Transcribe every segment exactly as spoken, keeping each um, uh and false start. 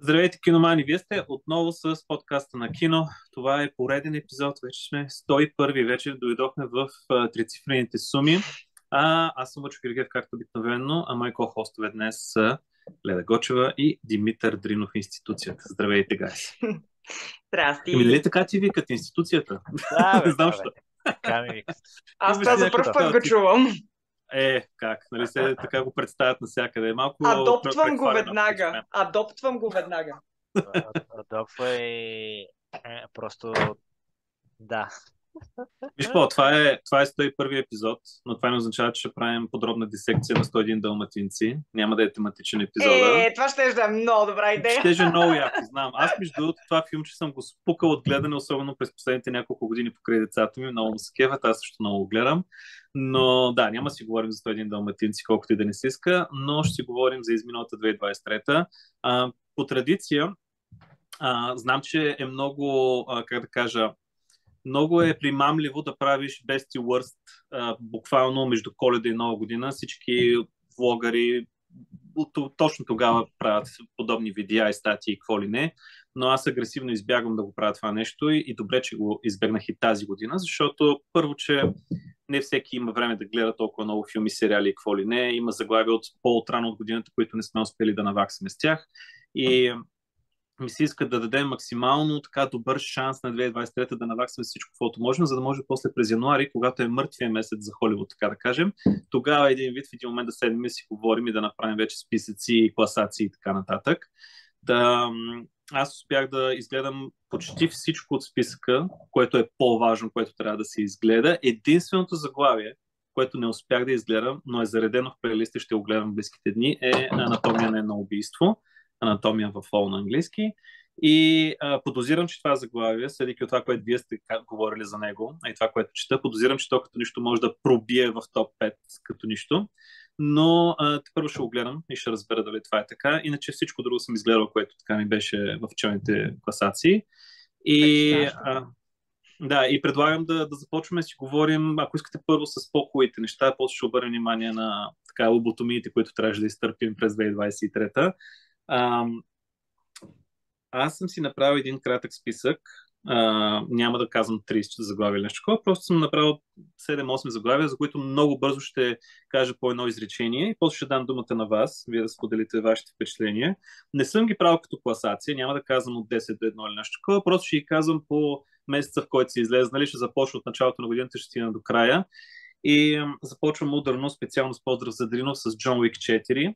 Здравейте, киномани! Вие сте отново с подкаста на кино. Това е пореден епизод. Вече сме сто и първи. Вече дойдохме в а, трицифрените суми. А, аз съм Въчо Гергев, както обикновено, а мои ко-хостове днес са Леда Гочева и Димитър Дринов, институцията. Здравейте, гайс! Еми, Здрасти. нали така ти викат институцията? Да, Не бе, знам, да, бе. що. Така ми викат. Аз Имаш това ли за някакъв първ път такъв го тип? чувам. Е, как? Нали се така го представят навсякъде? Малко пр- Адоптвам го прехвалено веднага. впечатление. Адоптвам го веднага. А- Адопва и е, просто да. Виж по, това е, това е сто и първи епизод, но това не означава, че ще правим подробна дисекция на сто и един далматинци. Няма да е тематичен епизода. Е, това ще да е много добра идея. Ще е много яко, знам. Аз, между другото, това филмче съм го спукал от гледане, особено през последните няколко години покрай децата ми. Много му се кефят, аз също много го гледам. Но да, няма да си говорим за сто и един далматинци, колкото и да не се иска, но ще си говорим за изминалата две хиляди двадесет и трета. А, по традиция, а, знам, че е много, а, как да кажа, много е примамливо да правиш best и worst а, буквално между Коледа и Нова година. Всички влогари точно тогава правят подобни видеа и статии и какво ли не, но аз агресивно избягвам да го правя това нещо и, и добре, че го избегнах и тази година, защото първо, че не всеки има време да гледа толкова много филми, сериали и какво ли не. Има заглавия от по-отрано от годината, които не сме успели да наваксаме с тях. И ми се иска да дадем максимално така добър шанс на две хиляди двадесет и трета да наваксаме всичко, каквото можем, за да може после през януари, когато е мъртвия месец за Холивуд, така да кажем, тогава един вид в един момент да седнем и си говорим и да направим вече списъци, класации и така нататък. Да, аз успях да изгледам почти всичко от списъка, което е по-важно, което трябва да се изгледа. Единственото заглавие, което не успях да изгледам, но е заредено в плейлиста и ще го гледам в близките дни, е Анатомия на едно убийство. Анатомия в фол на английски. И а, подозирам, че това заглавие, съдейки от това, което вие сте говорили за него, а и това, което чета, подозирам, че то като нищо може да пробие в топ пет като нищо. Но а, първо ще го гледам и ще разбера дали това е така. Иначе всичко друго съм изгледал, което така ми беше в челните класации. И, а, да, и предлагам да, да започваме да си говорим, ако искате първо с по-хубавите неща, после ще обърнем внимание на така лоботомиите, които трябваше да изтърпим през две хиляди двадесет и трета. А, аз съм си направил един кратък списък. А, няма да казвам тридесет заглавия или нещо такова, просто съм направил седем-осем заглавия, за които много бързо ще кажа по едно изречение и после ще дам думата на вас, вие да споделите вашите впечатления. Не съм ги правил като класация, няма да казвам от десет до едно или нещо такова, просто ще ги казвам по месеца, в който се излезе. Нали, ще започна от началото на годината, ще стигна до края. И започвам ударно, специално с поздрав за Дринов, с Джон Уик четири.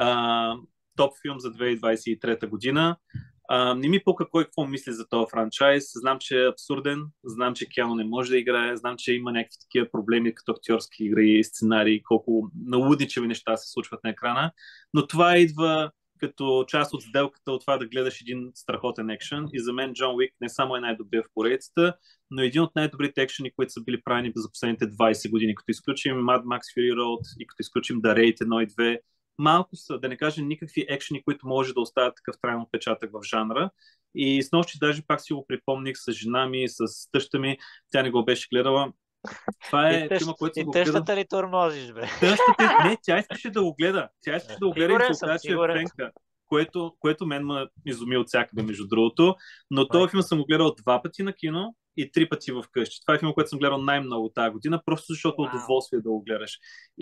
А, топ филм за две хиляди двадесет и трета година. А, не ми пука кой какво мисли за този франчайз. Знам, че е абсурден, знам, че Киано не може да играе, знам, че има някакви такива проблеми като актьорски игри и сценарии, колко налудничеви неща се случват на екрана, но това идва като част от сделката от това да гледаш един страхотен екшен. И за мен Джон Уик не само е най-добрия в поредицата, но е един от най-добрите екшени, които са били правени за последните двадесет години. Като изключим Mad Max Fury Road и като изключим The Raid едно и две, малко са, да не кажем никакви екшени, които може да оставят такъв трайен отпечатък в жанра. И с нощи даже пак си го припомних с жена ми, с тъща ми. Тя не го беше гледала. Това е И, филма, който съм и го гледал. тъщата ли тормозиш, бе? Тъщата, не, тя искаше да го гледа. Тя искаше да го гледа и Сигурен се съм, оказа, че е сигурен фенка. Което, което мен ме изуми от всякъде, между другото. Но този филм съм го гледал два пъти на кино и три пъти в къщи. Това е филм, който съм гледал най-много тази година, просто защото е Вау. удоволствие да го гледаш.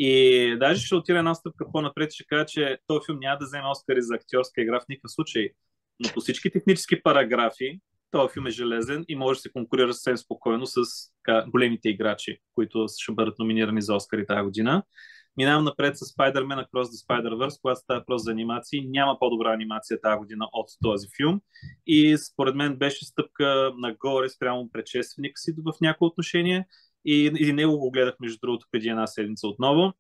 И даже ще отида една стъпка по-напред и ще кажа, че този филм няма да вземе Оскари за актьорска игра в никакъв случай. Но по всички технически параграфи този филм е железен и може да се конкурира съвсем спокойно с така, големите играчи, които ще бъдат номинирани за Оскари тази година. Минавам напред с Spider-Man Across the Spider-Verse, когато става въпрос за анимации. Няма по-добра анимация тази година от този филм. И според мен беше стъпка нагоре спрямо предшественика си в някои отношения. И, и него го гледах, между другото, преди една седмица отново.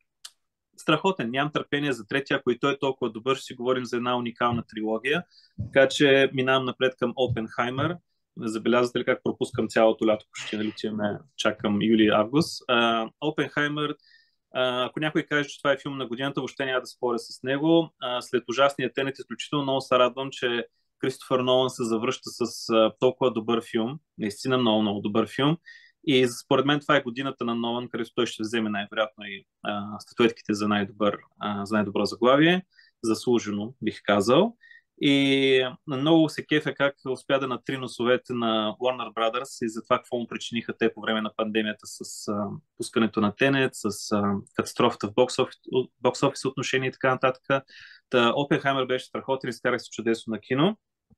Страхотен, нямам търпение за третия, ако и той е толкова добър, ще си говорим за една уникална трилогия. Така че минавам напред към Опенхаймер. Забелязвате ли как пропускам цялото лято, почти нали, че ме чакам юли-август. Опенхаймер, ако някой каже, че това е филм на годината, въобще няма да споря с него. След ужасния Тенет, изключително много се радвам, че Кристофър Нолан се завръща с толкова добър филм. Наистина много, много добър филм. И според мен това е годината на Нолан, където той ще вземе най-вероятно и а, статуетките за, най-добър, а, за най-добро заглавие. Заслужено, бих казал. И много се кефе как успя да натри носовете на Warner Brothers и за това какво му причиниха те по време на пандемията с а, пускането на Тенет, с а, катастрофата в бокс офис, бокс офис отношения и така нататък. Та, Опенхаймер беше страхотен и скарах се чудесно на кино.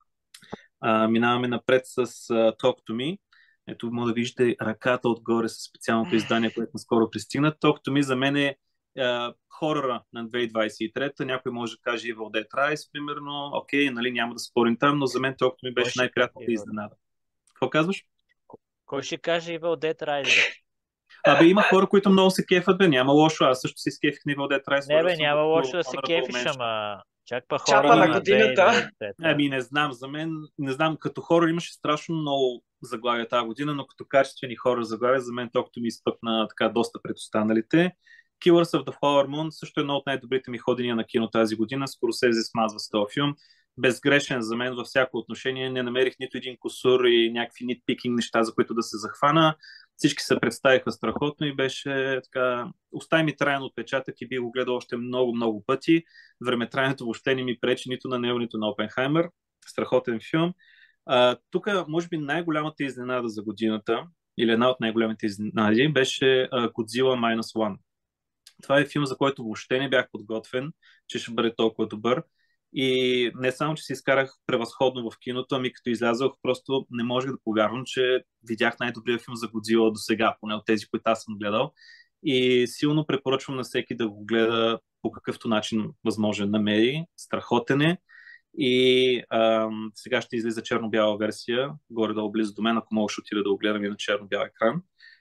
А, минаваме напред с uh, Talk to Me. Ето може да виждате ръката отгоре с специалното издание, което наскоро пристигна. Talk to Me за мен е Uh, хорора на две хиляди двадесет и трета. Някой може да каже Evil Dead Rise, примерно. Окей, нали, няма да спорим там, но за мен толкова ми беше най-приятната изненада. Какво казваш? Кой ще каже Evil Dead Rise, бе? Абе, има хора, които много се кефат, бе. Няма лошо. Аз също си скефих на Evil Dead Rise. Не, бе, няма лошо да се кефиш, ама чак па хора Чапа на на годината. Ами, не знам. За мен, не знам, като хора имаше страшно много заглавия тази година, но като качествени хора заглавия, за мен толкова ми изпъкна така доста пред останалите. Killers of the Flower Moon също е едно от най-добрите ми ходения на кино тази година. Скоро се смазва с този филм. Безгрешен за мен във всяко отношение. Не намерих нито един кусур и някакви нитпикинг неща, за които да се захвана. Всички се представиха страхотно и беше така... Остави ми траен отпечатък и би го гледал още много-много пъти. Времетраенето въобще не ми пречи нито на него, нито на Опенхаймер. Страхотен филм. А, тук, може би, най-голямата изненада за годината, или една от най-голямите изненади, беше uh, Godzilla Minus One. Това е филм, за който въобще не бях подготвен, че ще бъде толкова добър. И не само, че си изкарах превъзходно в киното, ами като излязох, просто не можех да повярвам, че видях най-добрия филм за Годзила до сега, поне от тези, които аз съм гледал. И силно препоръчвам на всеки да го гледа по какъвто начин възможен намери. Страхотен е. И ам, сега ще излиза черно-бяла версия, горе-долу близо до мен, ако мога ще отида да го гледам и на черно-бял екран.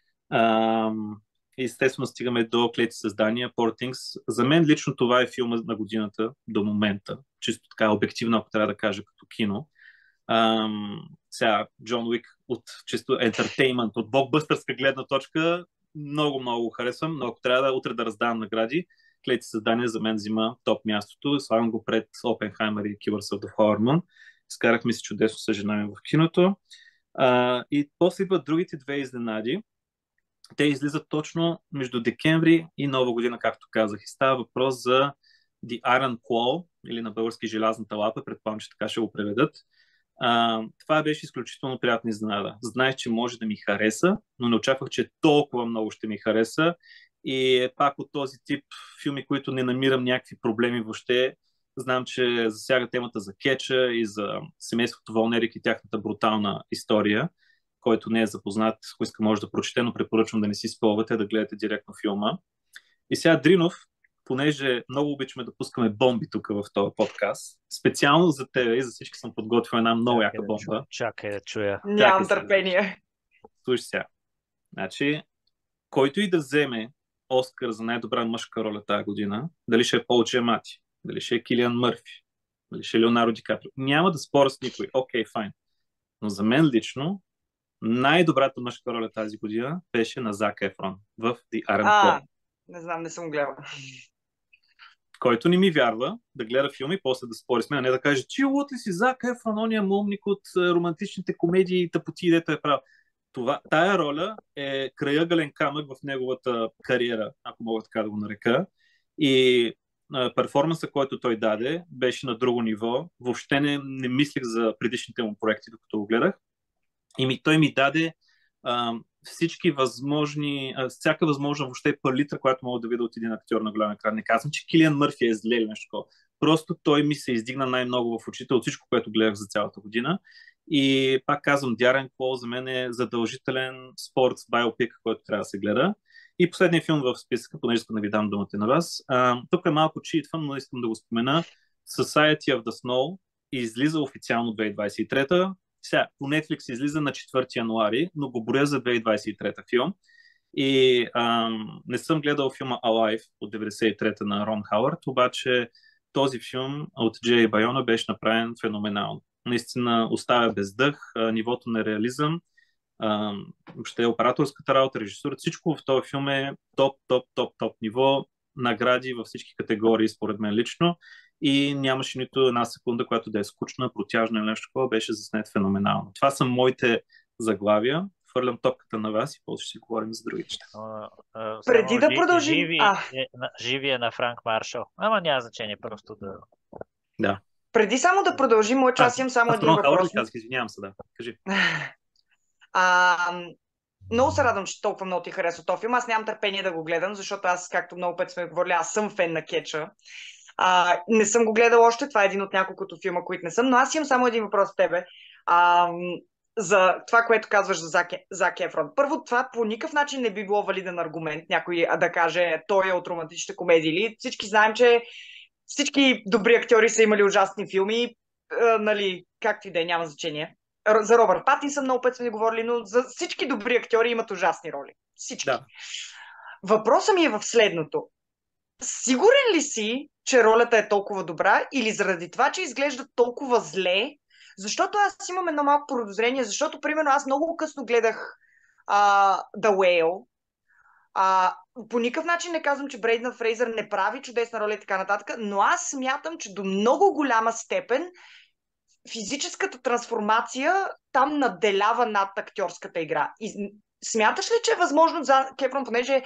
Ам, естествено стигаме до Клети създания, Poor Things. За мен лично това е филма на годината до момента. Чисто така обективно, ако трябва да кажа като кино. Ам, сега Джон Уик от чисто ентертеймент, от блокбъстърска гледна точка много, много харесвам, но ако трябва да утре да раздавам награди, Клети създания за мен взима топ мястото. Слагам го пред Опенхаймер и Killers of the Flower Moon. Скарахме се чудесно с жена ми в киното. А, и после идват другите две изненади. Те излизат точно между декември и Нова година, както казах. И става въпрос за The Iron Claw, или на български желязната лапа, предполагам, че така ще го преведат. А, това беше изключително приятна изненада. Знаех, че може да ми хареса, но не очаквах, че толкова много ще ми хареса. И е пак от този тип филми, които не намирам някакви проблеми въобще. Знам, че засяга темата за кетча и за семейството Волнерик и тяхната брутална история. Който не е запознат, ако иска може да прочете, но препоръчвам да не си спълвате, да гледате директно филма. И сега Дринов, понеже много обичаме да пускаме бомби тук в този подкаст, специално за тебе и за всички съм подготвил една много яка да бомба. чуя, чакай да чуя. Нямам търпение. Слушай сега. Значи, който и да вземе Оскар за най-добра мъжка роля тази година, дали ще е Пол Джемати, дали ще е Килиан Мърфи, дали ще е Леонардо Ди Каприо, няма да споря с никой. Окей, okay, файн. Но за мен лично най-добрата мъжка роля тази година беше на Зак Ефрон в The Iron Claw. А, не знам, не съм гледала. Който не ми вярва да гледа филми и после да спори с мен, а не да каже, че лут ли си Зак Ефрон, ония мумник от романтичните комедии и тъпоти, дето е правил. Това, тая роля е крайъгълен камък в неговата кариера, ако мога така да го нарека. И а, перформанса, който той даде, беше на друго ниво. Въобще не, не мислех за предишните му проекти, докато го гледах. И ми, той ми даде а, всички възможни, а, всяка възможна въобще палитра, която мога да видя от един актьор на голям екран. Не казвам, че Килиан Мърфи е зле или нещо. Просто той ми се издигна най-много в очите от всичко, което гледах за цялата година. И пак казвам, Дярен Клоу за мен е задължителен спортс биопик, който трябва да се гледа. И последният филм в списъка, понеже искам да ви дам думата на вас. А, тук е малко читвам, но искам да го спомена. Society of the Snow излиза официално две хиляди двадесет и трета. Сега, по Netflix излиза на четвърти януари, но го боря за две хиляди двадесет и трета филм. И ам, не съм гледал филма Alive от деветдесет и трета на Рон Хауърд, обаче този филм от Джей Байона беше направен феноменално. Наистина оставя без дъх, а, нивото на реализъм, а, въобще операторската работа, режисурата, всичко в този филм е топ, топ, топ, топ ниво, награди във всички категории, според мен лично. И нямаше нито една секунда, която да е скучна, протяжна или нещо такова, беше заснет феноменално. Това са моите заглавия. Хвърлям топката на вас и после ще си говорим за други неща. Преди да продължим... Живи, а. е, живи е на Франк Маршал. Ама няма значение, просто да... Да. Преди само да продължим, мой аз имам само аз един Рон Хауърд въпрос. ли казах? Извинявам се, да. Кажи. А, много се радвам, че толкова много ти харесва този филм. Аз нямам търпение да го гледам, защото аз, както много пъти сме говорили, аз съм фен на Кетча. А, не съм го гледал още, това е един от няколкото филма, които не съм, но аз имам само един въпрос от тебе. А, за това, което казваш за Зак, Зак Ефрон. Първо, това по никакъв начин не би било валиден аргумент, някой да каже, той е от романтичните комедии. Всички знаем, че всички добри актьори са имали ужасни филми, а, нали, както и да е, няма значение. За Робърт Патинсън много пъти сме говорили, но за всички добри актьори имат ужасни роли. Всички. Да. Въпросът ми е в следното. Сигурен ли си, че ролята е толкова добра или заради това, че изглежда толкова зле? Защото аз имам едно малко подозрение, защото, примерно, аз много късно гледах а, The Whale. А, по никакъв начин не казвам, че Брейдън Фрейзър не прави чудесна роля и така нататък, но аз смятам, че до много голяма степен физическата трансформация там наделява над актьорската игра. И смяташ ли, че е възможно за Кефрон, понеже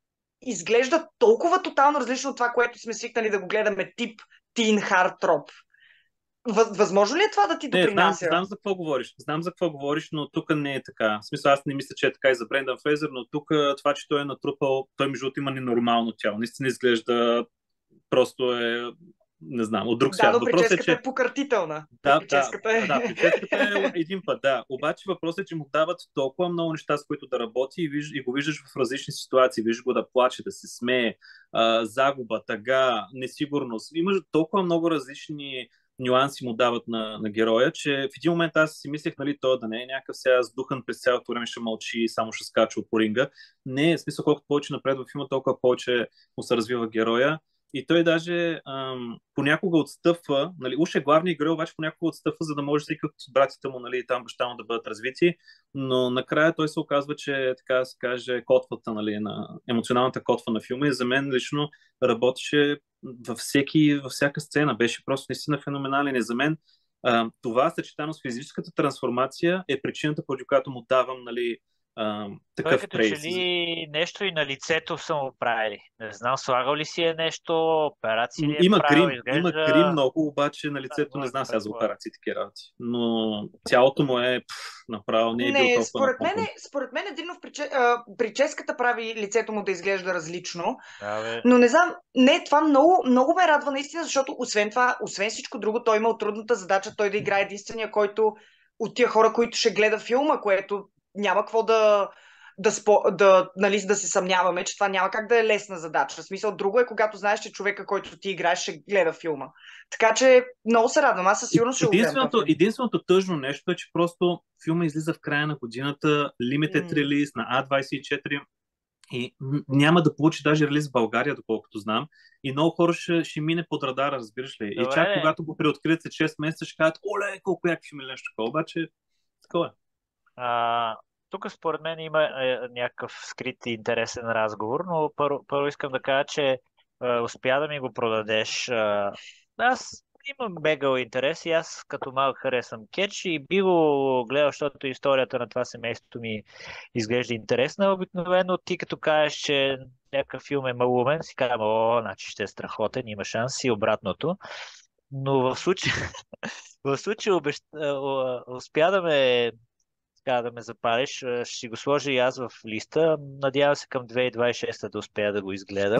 изглежда толкова тотално различно от това, което сме свикнали да го гледаме, тип Тин Хартроп? Възможно ли е това да ти допринася? Не, знам, знам за какво говориш. Знам за какво говориш, но тук не е така. В смисъл, аз не мисля, че е така и за Брендан Фрейзър, но тук това, че той е натрупал, той между другото има ненормално тяло. Наистина изглежда, просто е, не знам, от друг свят. Да, но въпросът прическата е, че... е покъртителна. Да, прическата да, е... да, прическата е един път, да. Обаче въпросът е, че му дават толкова много неща, с които да работи и, виж, и го виждаш в различни ситуации. Виждаш го да плаче, да се смее, а, загуба, тъга, несигурност. Има толкова много различни нюанси му дават на, на героя, че в един момент аз си мислех, нали, той да не е някакъв сега сдухан през цялото време ще мълчи и само ще скача от ринга. Не, в смисъл, колкото повече напред в филма, толкова повече му се развива героя. И той даже ам, понякога отстъпва, нали, уж е главният герой, обаче понякога отстъпва, за да може всеки от братите му, нали, там баща му да бъдат развити, но накрая той се оказва, че така да се каже, котвата, нали, на емоционалната котва на филма и за мен лично работеше във, всеки, във всяка сцена, беше просто наистина феноменален и за мен а, това съчетано с физическата трансформация е причината, поради която му давам, нали, Uh, Той като че ли нещо и на лицето са му правили. Не знам, слагал ли си е нещо, операции ли е има правил, грим, изглежда... има грим много, обаче на лицето да, не знам сега за това. операции такива работи. Но цялото му е пф, направо не е бил Не, толкова според мен, напомпан. според мен Дринов приче, а, прическата прави лицето му да изглежда различно. Да, бе. Но не знам, не, това много, много ме радва наистина, защото освен това, освен всичко друго, той има трудната задача той да играе единствения, който от тия хора, които ще гледа филма, което няма какво да, да, спо, да, нали, да се съмняваме, че това няма как да е лесна задача. В смисъл, друго е, когато знаеш, че човека, който ти играеш, ще гледа филма. Така че много се радвам, аз със сигурност ще го гледам. Единственото, единственото тъжно нещо е, че просто филма излиза в края на годината, limited Mm. release на А двайсет и четири и няма да получи даже релиз в България, доколкото знам. И много хора ще, ще мине под радара, разбираш ли. И Добре, чак де. когато го преоткрият след шест месеца, ще кажат, оле, колко яки филми, нещо такова. Обаче, такова е. А, тук според мен има е, някакъв скрит и интересен разговор, но първо, първо искам да кажа, че е, успя да ми го продадеш. Е, аз имам бегал интерес и аз като малък харесвам Кетч и би го гледал, защото историята на това семейство ми изглежда интересна. Обикновено ти като кажеш, че някакъв филм е малумен, си казвам, о, значи ще е страхотен, има шанс и обратното. Но в случай, в случай обещ... успя да ме така да ме запалиш, ще си го сложа и аз в листа. Надявам се към две хиляди двайсет и шеста да успея да го изгледам.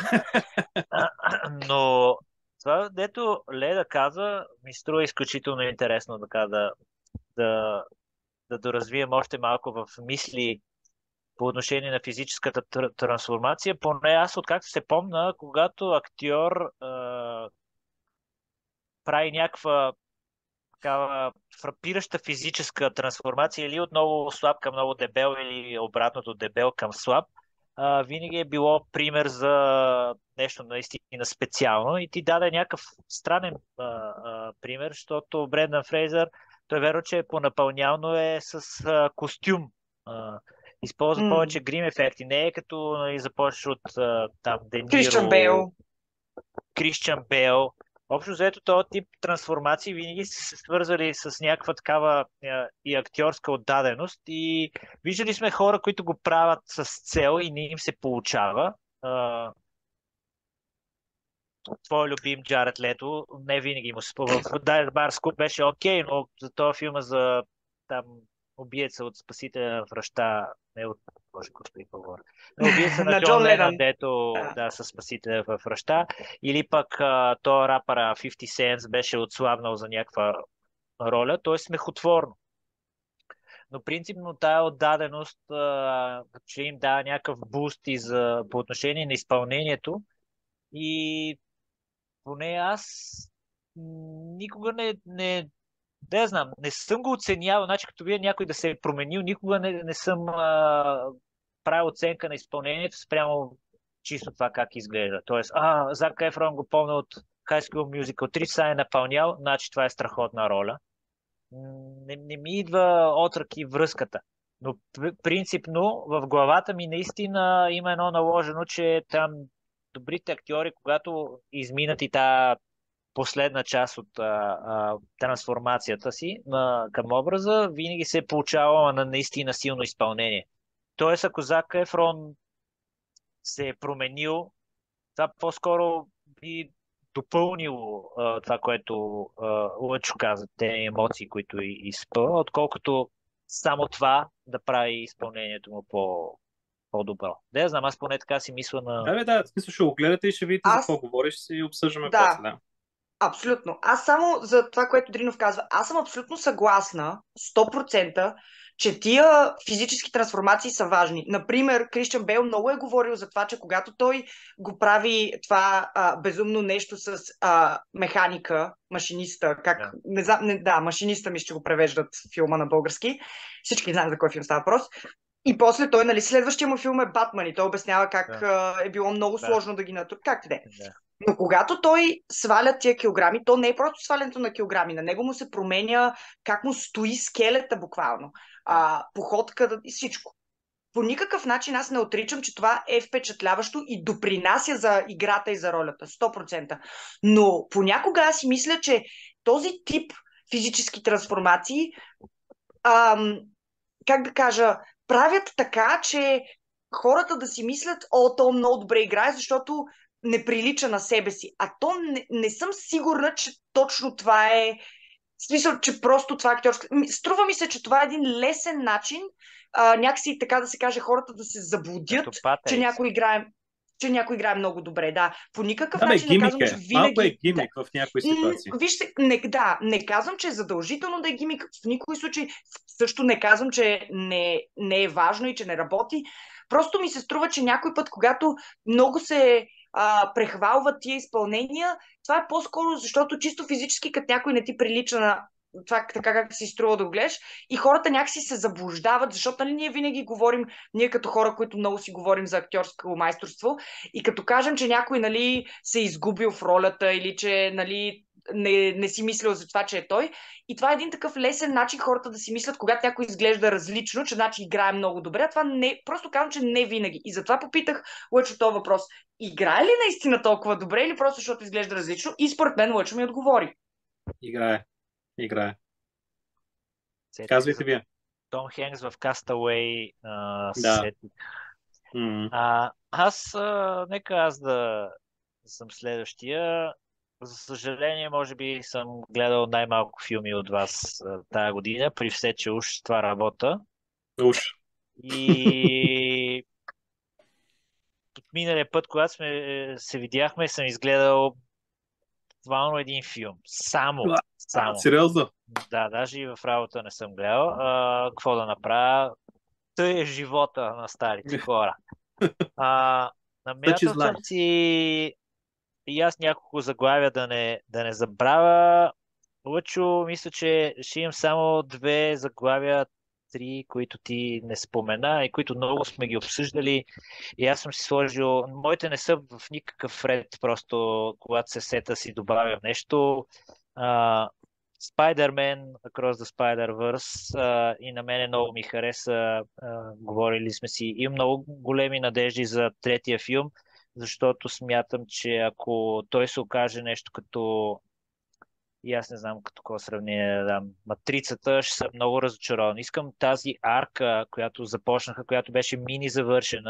Но това, дето Леда каза, ми струва изключително интересно така да, да, да доразвием още малко в мисли по отношение на физическата тр- трансформация. Поне аз, откакто се помна, когато актьор а, прави някаква такава фрапираща физическа трансформация или отново слаб към много дебел или обратното дебел към слаб, а, винаги е било пример за нещо наистина специално и ти даде някакъв странен а, а, пример, защото Брендан Фрейзър, той верно, че е понапълнял, е с а, костюм. А, използва Mm. повече грим ефекти. Не е като нали, започваш от а, там Де Кристиан Ниро, Бейл. Кристиан Бейл. Общо взето този тип трансформации винаги са се свързали с някаква такава е, и актьорска отдаденост и виждали сме хора, които го правят с цел и не им се получава. А, твой любим Джаред Лето, не винаги му се в Дайер Барс Клуб беше окей, но за този филма за там убиеца от спасителя в ръща, не от Боже господи, говоря. Но убиеца на На Джон Джон Ленън, Ленън. дето Да. да, със спасителя в ръща. Или пък а, то рапъра петдесет Cent беше отслабнал за някаква роля, т.е. смехотворно. Но принципно тая отдаденост, а, че им дава някакъв буст и за, по отношение на изпълнението. И поне аз никога не, не, да я знам, не съм го оценявал, значи като вие някой да се е променил, никога не, не съм а, правил оценка на изпълнението спрямо чисто това как изглежда. Тоест, а, Зак Ефрон го помня от High School Musical три, сега е напълнял, значи това е страхотна роля. Не, не ми идва отрък и връзката. Но принципно в главата ми наистина има едно наложено, че там добрите актьори, когато изминат и тази последна част от а, а, трансформацията си на, към образа, винаги се е получавала на наистина силно изпълнение. Тоест, ако Зак Ефрон се е променил, това по-скоро би допълнило а, това, което а, Лъчо каза, те емоции, които и, изпълва, отколкото само това да прави изпълнението му по, по-добро. Да, я знам, аз поне така си мисля на... Да, бе, да, в смисъл ще го гледате и ще видите за Аз, какво говориш и обсъждаме да, после, да. абсолютно. Аз само за това, което Дринов казва, аз съм абсолютно съгласна, сто процента, че тия физически трансформации са важни. Например, Кристиан Бейл много е говорил за това, че когато той го прави това а, безумно нещо с а, механика, машиниста, как, Да. не знам, не, да, машиниста ми ще го превеждат филма на български. Всички знаем за кой филм става въпрос. И после той, нали, следващия му филм е Батман и той обяснява как Да. а, е било много Да. сложно да ги натрупи. Как те? Да. Но когато той сваля тия килограми, то не е просто свалянето на килограми. На него му се променя как му стои скелета буквално. А, походка и всичко. По никакъв начин аз не отричам, че това е впечатляващо и допринася за играта и за ролята. сто процента. Но понякога аз си мисля, че този тип физически трансформации, ам, как да кажа, правят така, че хората да си мислят, о, то много добре играе, защото не прилича на себе си. А то не, не съм сигурна, че точно това е... В смисъл, че просто това е актьорско... Струва ми се, че това е един лесен начин, а, някакси така да се каже, хората да се заблудят, че някой играе че някой играе много добре, да. По никакъв Да, бе, начин не казвам, е. че винаги... Малко е гимик да. в някои ситуации. Вижте, не, да, не казвам, че е задължително да е гимик. В никой случай също не казвам, че не, не е важно и че не работи. Просто ми се струва, че някой път, когато много се а, прехвалват тия изпълнения, това е по-скоро, защото чисто физически, като някой не ти прилича на това така как си струва да го гледаш и хората някакси се заблуждават, защото нали, ние винаги говорим, ние като хора, които много си говорим за актьорско майсторство и като кажем, че някой нали, се е изгубил в ролята или че нали, не, не си мислил за това, че е той. И това е един такъв лесен начин хората да си мислят, когато някой изглежда различно, че значи играе много добре. А това не, просто казвам, че не винаги. И затова попитах Лъчо този въпрос. Играе ли наистина толкова добре или просто защото изглежда различно? И според мен Лъчо ми отговори. Играе. Играе. Казвайте вие. Том Хенкс в Castaway. Да. Mm. А, аз, а, нека аз да съм следващия. За съжаление, може би съм гледал най-малко филми от вас а, тая година, при все, че уж това работа. Уж. И от миналия път, когато сме се видяхме, съм изгледал буквално един филм. Само. А, само. Сериозно? Да, даже и в работа не съм гледал. А, какво да направя? Тъй е живота на старите хора. А, намятал съм си и аз няколко заглавия да не, да не забравя. Лъчо, мисля, че ще имам само две заглавия, три, които ти не спомена и които много сме ги обсъждали. И аз съм си сложил... Моите не са в никакъв ред, просто когато се сета си добавям нещо. Uh, Spider-Man Across the Spider-Verse uh, и на мене много ми хареса. Uh, говорили сме си. Имам много големи надежди за третия филм, защото смятам, че ако той се окаже нещо като и аз не знам като какво сравнение да дам. Матрицата, ще съм много разочарован. Искам тази арка, която започнаха, която беше мини завършена,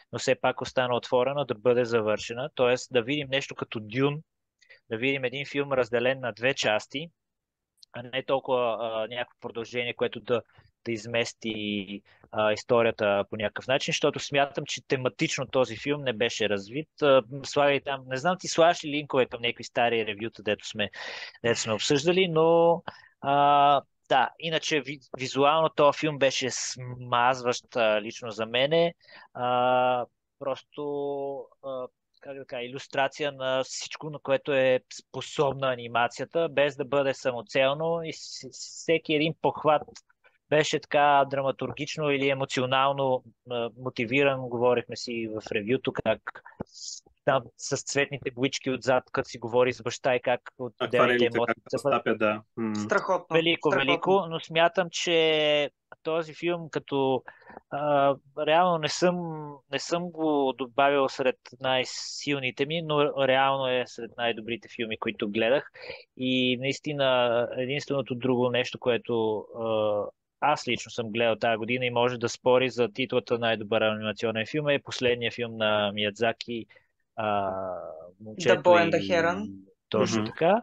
но все пак остана отворена да бъде завършена. Тоест да видим нещо като Дюн, да видим един филм разделен на две части, а не толкова а, някакво продължение, което да, да измести а, историята по някакъв начин, защото смятам, че тематично този филм не беше развит. А, слагай там, не знам ти слагаш ли линкове към някакви стари ревюта, дето сме, дето сме обсъждали, но а, да, иначе ви, визуално този филм беше смазващ а, лично за мене. А, просто а, как да кажа, илюстрация на всичко, на което е способна анимацията, без да бъде самоцелно и всеки един похват беше така драматургично или емоционално а, мотивиран. Говорихме си в ревюто как там с цветните боички отзад, като си говори с баща и как от отделните Акварелите емоции как се разтапят, да. М. Страхотно. Велико, Страхотно. велико, но смятам, че този филм като а, реално не съм, не съм го добавил сред най-силните ми, но реално е сред най-добрите филми, които гледах. И наистина единственото друго нещо, което а, аз лично съм гледал тази година и може да спори за титлата най-добър анимационен филм е последния филм на Миядзаки, а, The Момчето Boy and the и Heron. точно Мгм. така.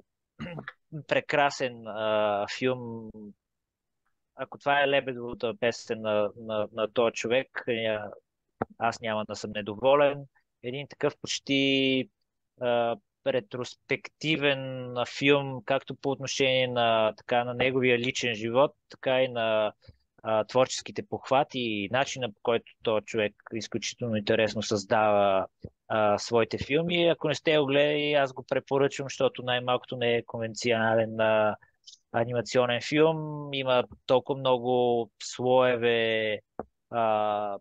Прекрасен а, филм. Ако това е Лебедовата песен на, на, на този човек, е, аз няма да съм недоволен. Един такъв почти а, ретроспективен филм, както по отношение на, така, на неговия личен живот, така и на а, творческите похвати и начина, по който този човек изключително интересно създава а, своите филми. Ако не сте го гледали, аз го препоръчвам, защото най-малкото не е конвенционален а, анимационен филм. Има толкова много слоеве, а,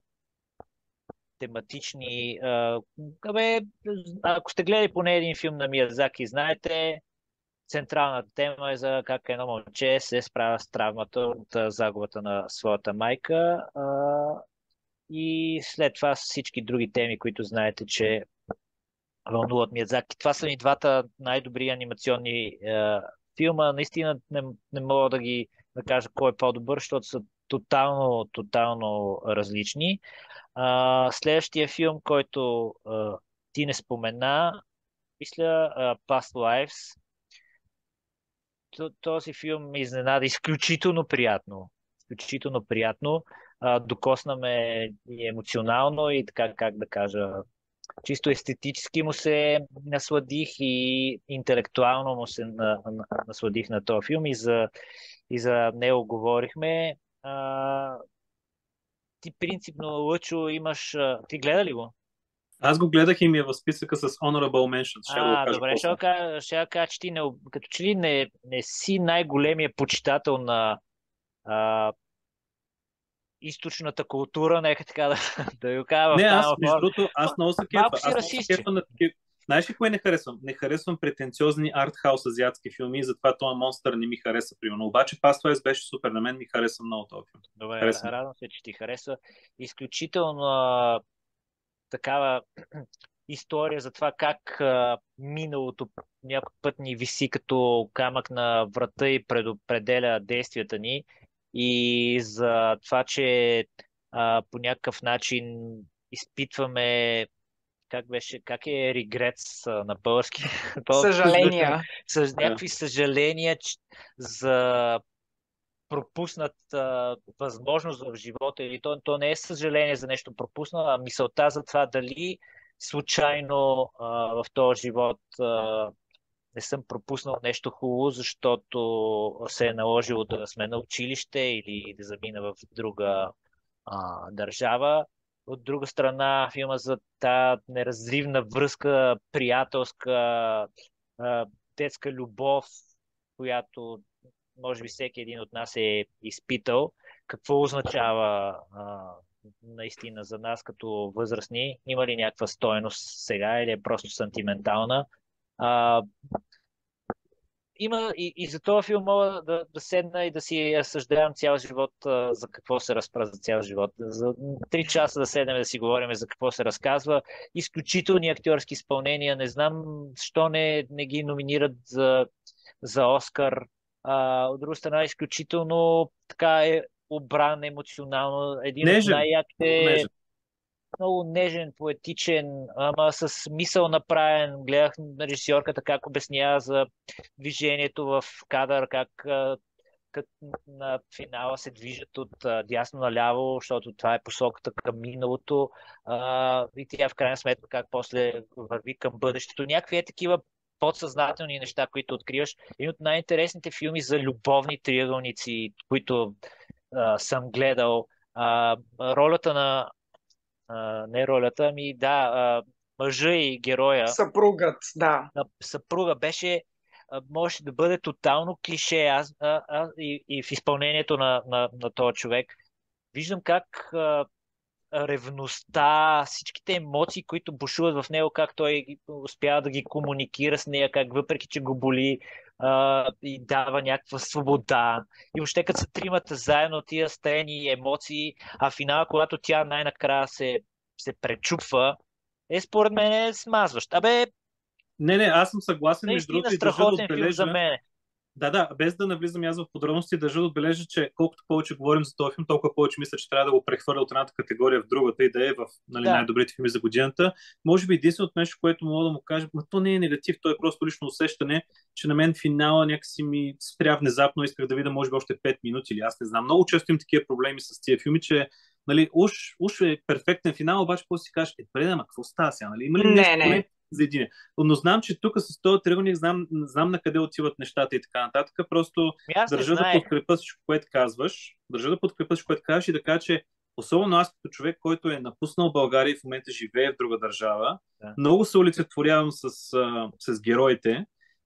тематични. А, абе, ако сте гледали поне един филм на Миядзаки, знаете, централната тема е за как едно момче се справя с травмата от а, загубата на своята майка. А, и след това всички други теми, които знаете, че вълнуват Миядзаки. Това са ни двата най-добри анимационни е, филма. Наистина не, не мога да ги да кажа кой е по-добър, защото са тотално, тотално различни. А, следващия филм, който а, ти не спомена, мисля, а, Past Lives. Т- Този филм ме изненада изключително приятно. Изключително приятно. А, докосна ме и емоционално и така, как да кажа, чисто естетически му се насладих и интелектуално му се на, на, насладих на този филм и за, и за него говорихме. А, ти принципно, Лъчо, имаш... а, Ти гледа ли го? Аз го гледах и ми е в списъка с Honorable Mentions. Ще да го А, кажа добре, ще после. да кажа, ще да кажа, че ти не, като че ли не, не си най-големия почитател на а, източната култура, нека така да, да го кажа в Не, аз, тази между форма. другото, аз много се Малко кефа. си Аз много се расистче. кефа на такива. Знаеш ли кое не харесвам? Не харесвам претенциозни артхаус азиатски филми, затова този монстър не ми хареса, примерно. Обаче Past Lives беше супер, на мен ми хареса много този филм. Добре, Хареса ми. радвам се, че ти харесва. Изключително а, такава история за това как а, миналото някой път ни виси като камък на врата и предопределя действията ни и за това, че а, по някакъв начин изпитваме как беше, как е регрет на български? Българското звучи Съжаления. с Да. някакви съжаления че- за пропуснат а, възможност в живота или то, то не е съжаление за нещо пропуснал, а мисълта за това дали случайно а, в този живот а, не съм пропуснал нещо хубаво, защото се е наложило да сме на училище или да замина в друга а, държава. От друга страна, филма за тази неразривна връзка, приятелска, а, детска любов, която може би всеки един от нас е изпитал. Какво означава а, наистина за нас като възрастни? Има ли някаква стойност сега или е просто сантиментална? А, има и, и за този филм мога да, да седна и да си разсъждавам цял живот а, за какво се разпра за цял живот. За три часа да седнем да си говорим за какво се разказва. Изключителни актьорски изпълнения. Не знам защо не, не ги номинират за, за Оскар. А, от друга страна, изключително така е обран емоционално. Един от Нежен. Много най-яките нежен. много нежен, поетичен, ама с мисъл направен. Гледах режисьорката как обяснява за движението в кадър, как как на финала се движат от а, дясно наляво, защото това е посоката към миналото, а, и тя в крайна сметка как после върви към бъдещето. Някакви е такива подсъзнателни неща, които откриваш. Един от най-интересните филми за любовни триъгълници, които а, съм гледал. А, ролята на... А, не ролята, ами да, а, мъжа и героя Съпругът, да. на съпруга беше, а, можеше да бъде тотално клише. Аз, а, а, и, и в изпълнението на, на, на този човек виждам как а, ревността, всичките емоции, които бушуват в него, как той успява да ги комуникира с нея, как въпреки, че го боли, а, и дава някаква свобода. И въобще като са тримата заедно, тия стени емоции, а финала, когато тя най-накрая се, се пречупва, е според мен е смазващ. Абе, Не, не, аз съм съгласен, между наистина другото, и държа да страхотен филм за отбележа. мен. Да, да, без да навлизам аз в подробности, държа да отбележа, че колкото повече говорим за този филм, толкова повече мисля, че трябва да го прехвърля от едната категория в другата и да е в, нали, Да. най-добрите филми за годината. Може би единственото нещо, което мога да му кажа, но то не е негатив, то е просто лично усещане, че на мен финала някакси ми спря внезапно, исках да видя може би още пет минути или аз не знам. Много често имам такива проблеми с тия филми, че, нали, уж, уж е перфектен финал, обаче после си кажеш, е, добре, ама какво става сега, нали? Има ли нещо Не, не. поне за един? Но знам, че тук с този триъгълник знам, знам на къде отиват нещата и така нататък. Просто Ми аз не държа да знаех. подкрепя всичко, което казваш. Държа да подкрепя всичко, което казваш и да кажа, че особено аз като човек, който е напуснал България и в момента живее в друга държава, Да. много се олицетворявам с, а, с героите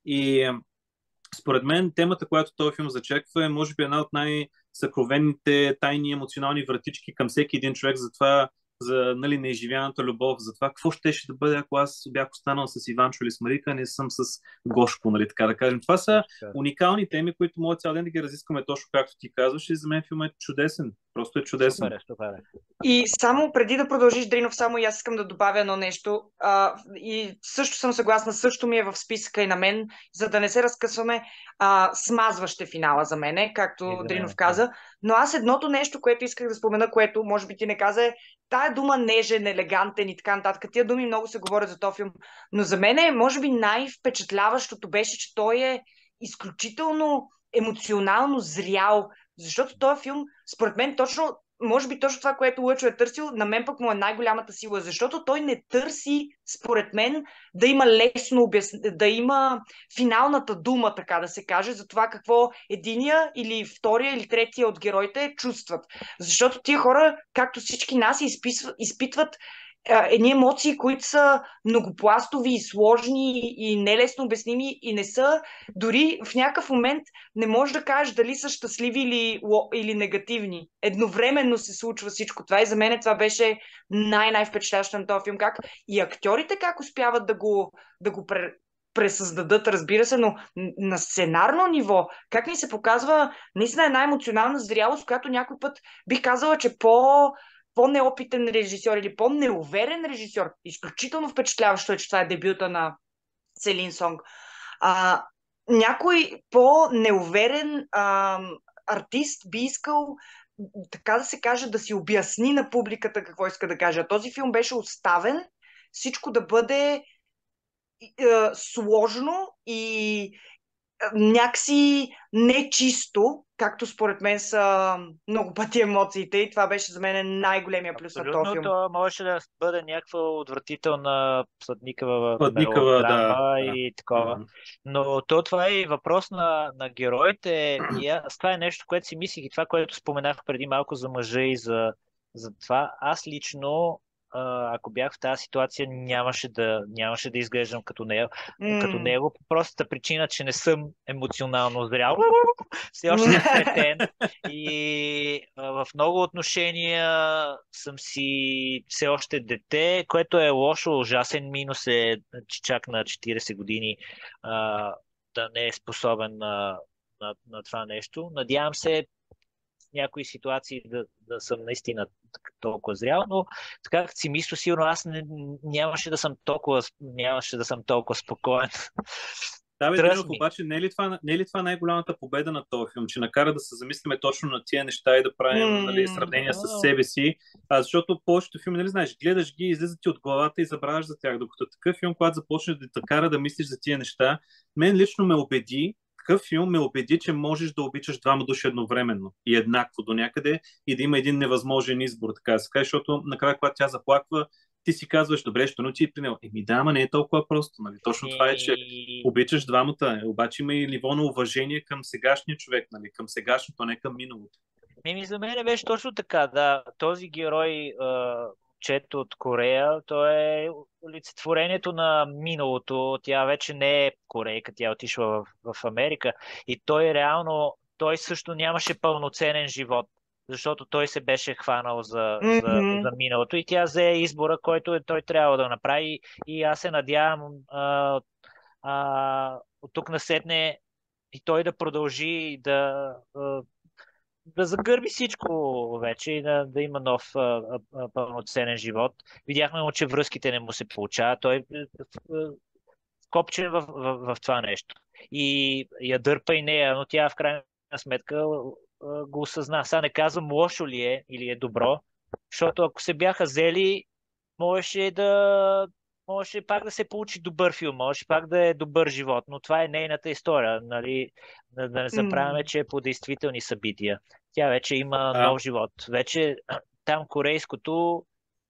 и а, според мен темата, която този филм зачеква, е може би една от най-съкровенните тайни емоционални вратички към всеки един човек за това, за, нали, неизживяната любов, за това какво щеше да бъде, ако аз бях останал с Иванчо или с Марика, а не съм с Гошко, нали, така да кажем. Това са уникални теми, които мога цял ден да ги разискваме точно както ти казваш и за мен филмът е чудесен. Просто е чудесен. Супер, е, супер. е. И само преди да продължиш, Дринов, само и аз искам да добавя едно нещо. А, и също съм съгласна, също ми е в списъка и на мен, за да не се разкъсваме, а, смазваще финала за мене, както И за Дринов мен, каза. Но аз едното нещо, което исках да спомена, което може би ти не каза, е тая дума нежен, елегантен и така нататък. Тия думи много се говорят за този филм. Но за мен е, може би, най-впечатляващото беше, че той е изключително емоционално зрял. Защото този филм, според мен, точно може би точно това, което Лъчо е търсил, на мен пък му е най-голямата сила, защото той не търси, според мен, да има лесно обяснение, да има финалната дума, така да се каже, за това какво единия или втория или третия от героите чувстват. Защото тия хора, както всички нас, изписват, изпитват а, едни емоции, които са многопластови и сложни и нелесно обясними и не са, дори в някакъв момент не можеш да кажеш дали са щастливи или, или негативни. Едновременно се случва всичко това и за мен това беше най-най-впечатляващо на този филм. Как и актьорите как успяват да го, да го пре, пресъздадат, разбира се, но на сценарно ниво, как ни се показва наистина една емоционална зрялост, която някой път бих казала, че по по-неопитен режисьор или по-неуверен режисьор. Изключително впечатляващо е, че това е дебюта на Селин Сонг. А, някой по-неуверен а, артист би искал, така да се каже, да си обясни на публиката какво иска да каже. Този филм беше оставен всичко да бъде е, сложно и някакси нечисто, както според мен са много пъти емоциите и това беше за мен най-големия плюс на този Абсолютно, филм. то можеше да бъде някаква отвратителна Сладникава Пътникава, да, мелодрама да. и такова. Да. Но то това е и въпрос на, на героите. И аз, това е нещо, което си мислих и това, което споменах преди малко за мъжа и за, за това. Аз лично, а, ако бях в тази ситуация, нямаше да, нямаше да изглеждам като него, като М. него, по простата причина, че не съм емоционално зрял. Все още съм кретен. И а, в много отношения съм си все още дете, което е лошо, ужасен минус е, че чак на четирийсет години а, да не е способен на, на, на това нещо. Надявам се в някои ситуации да, да съм наистина толкова зрял, но така като си мисля, сигурно аз не, нямаше да съм толкова, нямаше да съм толкова спокоен Да, бе, Дринов, Trust me. обаче не е, ли това, не е ли това най-голямата победа на този филм, че накара да се замислиме точно на тия неща и да правим нали, М, сравнения с А, себе си, а, защото повечето филми, нали знаеш, гледаш ги, излизат ти от главата и забравяш за тях, докато такъв филм, когато започнеш да те кара да мислиш за тия неща, мен лично ме убеди, такъв филм ме убеди, че можеш да обичаш двама души едновременно и еднакво до някъде и да има един невъзможен избор, така да се каже, защото накрая, когато тя заплаква, ти си казваш, добре, що но ти е при него. Еми да, ама не е толкова просто. Нали? Точно това е, че и... обичаш двамата, обаче има и ниво на уважение към сегашния човек, нали? Към сегашното, не към миналото. Мими, за мен беше точно така, да. Този герой, а, чето от Корея, той е олицетворението на миналото. Тя вече не е корейка, тя е отишла в, в Америка. И той реално, той също нямаше пълноценен живот, защото той се беше хванал за, за, мгм. за миналото и тя взе избора, който е, той трябва да направи. И аз се надявам а, а, от тук насетне и той да продължи да, а, да загърби всичко вече и да, да има нов а, а, а, пълноценен живот. Видяхме му, че връзките не му се получава. Той е копче в, в, в това нещо. И я дърпа и нея, но тя в крайна сметка а, го осъзна. Сега не казвам лошо ли е или е добро, защото ако се бяха взели, можеше да можеше пак да се получи добър филм, можеше пак да е добър живот, но това е нейната история, нали? Да, да не забравяме, М. че е по действителни събития. Тя вече има А, нов живот. Вече там корейското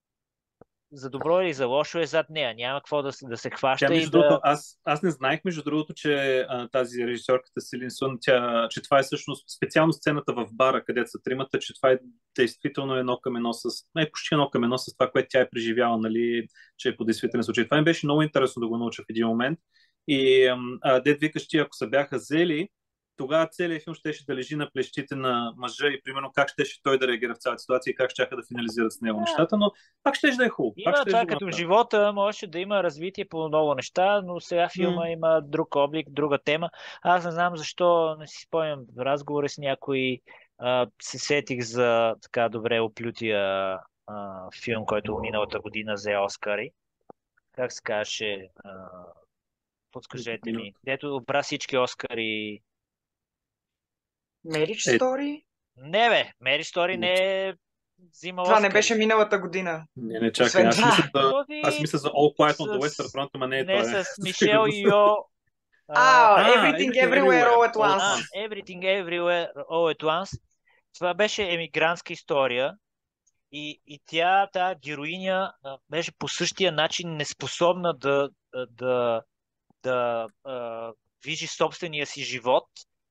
за добро или за лошо е зад нея. Няма какво да, се- да се тя, хваща и между другото, да... аз, аз не знаех, между другото, че а, тази режисьорката Селин Сун, тя, че това е всъщност специално сцената в бара, където са тримата, че това е действително едно към едно с, не почти едно към едно с това, което тя е преживяла, нали, че е по действителен случай. Това ми беше много интересно да го науча в един момент. И а, дед викаш, че ако се бяха взели, тогава целият филм щеше да лежи на плещите на мъжа и примерно как щеше той да реагира в цялата ситуация и как щяха да финализират с него Да, нещата, но пак щеше да е хубаво. Пак има щеше това да го като в направя. живота, можеше да има развитие по много неща, но сега М. филма има друг облик, друга тема. Аз не знам защо, не си спомням, в разговори с някой а, се сетих за така добре оплютия а, филм, който миналата година взе Оскари. Как се казваше? А, подскажете ми. Дето обра всички Оскари. Marriage Е, Story? Не бе, Мери Стори не, не е взима Това не беше Оскари. миналата година. не, не чакай. Освен Аз мисля това. за, аз Този мисля за All Quiet on the с... Western Front, ама не е Не той. с За Мишел сигурност. Йо. А, А, А, Everything Everything Everywhere Everywhere, All at All at а, Once. Once. Everything Everywhere All at Once. Това беше емигрантска история и, и тя, тази героиня, а, беше по същия начин неспособна да, да, да, да а, движи собствения си живот.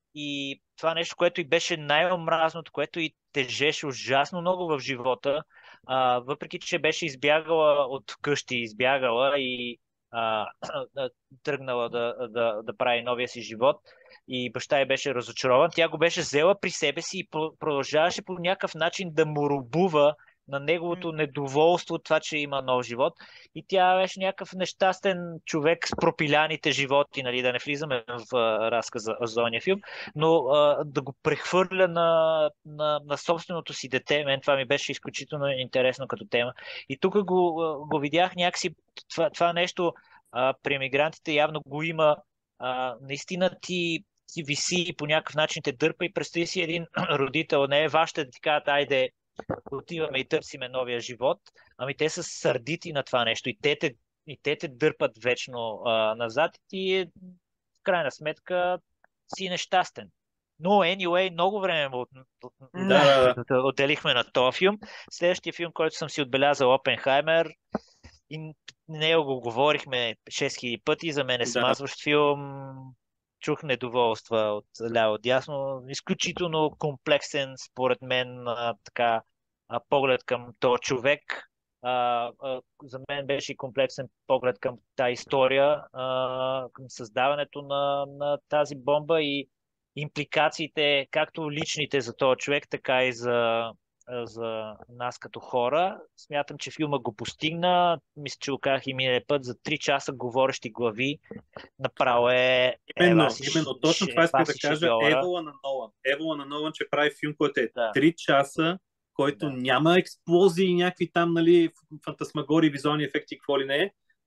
И това нещо, което и беше най-омразното, което и тежеше ужасно много в живота, а, въпреки че беше избягала от къщи, избягала и а, а, тръгнала да, да, да прави новия си живот и баща й беше разочарован, тя го беше взела при себе си и про- продължаваше по някакъв начин да му робува на неговото недоволство от това, че има нов живот. И тя беше някакъв нещастен човек с пропиляните животи, нали, да не влизаме в а, разказа за ония филм, но а, да го прехвърля на, на, на собственото си дете, мен това ми беше изключително интересно като тема. И тук го, а, го видях някакси, това, това нещо а, при емигрантите явно го има, а, наистина ти ти виси и по някакъв начин те дърпа и представи си един родител, не е вашата да ти кажат, айде, отиваме и търсиме новия живот, ами те са сърдити на това нещо и те те, и те, те дърпат вечно а, назад и ти в крайна сметка си нещастен. Но anyway, много време от, от, Да, да, да. от, отделихме на този филм. Следващия филм, който съм си отбелязал, Опенхаймер, и него го говорихме шест хиляди пъти, за мен е Да. смазващ филм. Чух недоволства от ляво дясно. Изключително комплексен, според мен, а, така, а, поглед към този човек. А, а, за мен беше и комплексен поглед към тази история, а, към създаването на, на тази бомба и импликациите, както личните за този човек, така и за, за нас като хора. Смятам, че филма го постигна. Мисля, че го казах и миналия път за три часа говорещи глави. Направо е... Ева Именно, си, именно. Точно това ева исках да си кажа. шедьовъра. Евола на Нолан. Евола на Нолан, че прави филм, който е Да, три часа, който да. няма експлозии и някакви там, нали, фантасмагори, визуални ефекти, какво ли не е.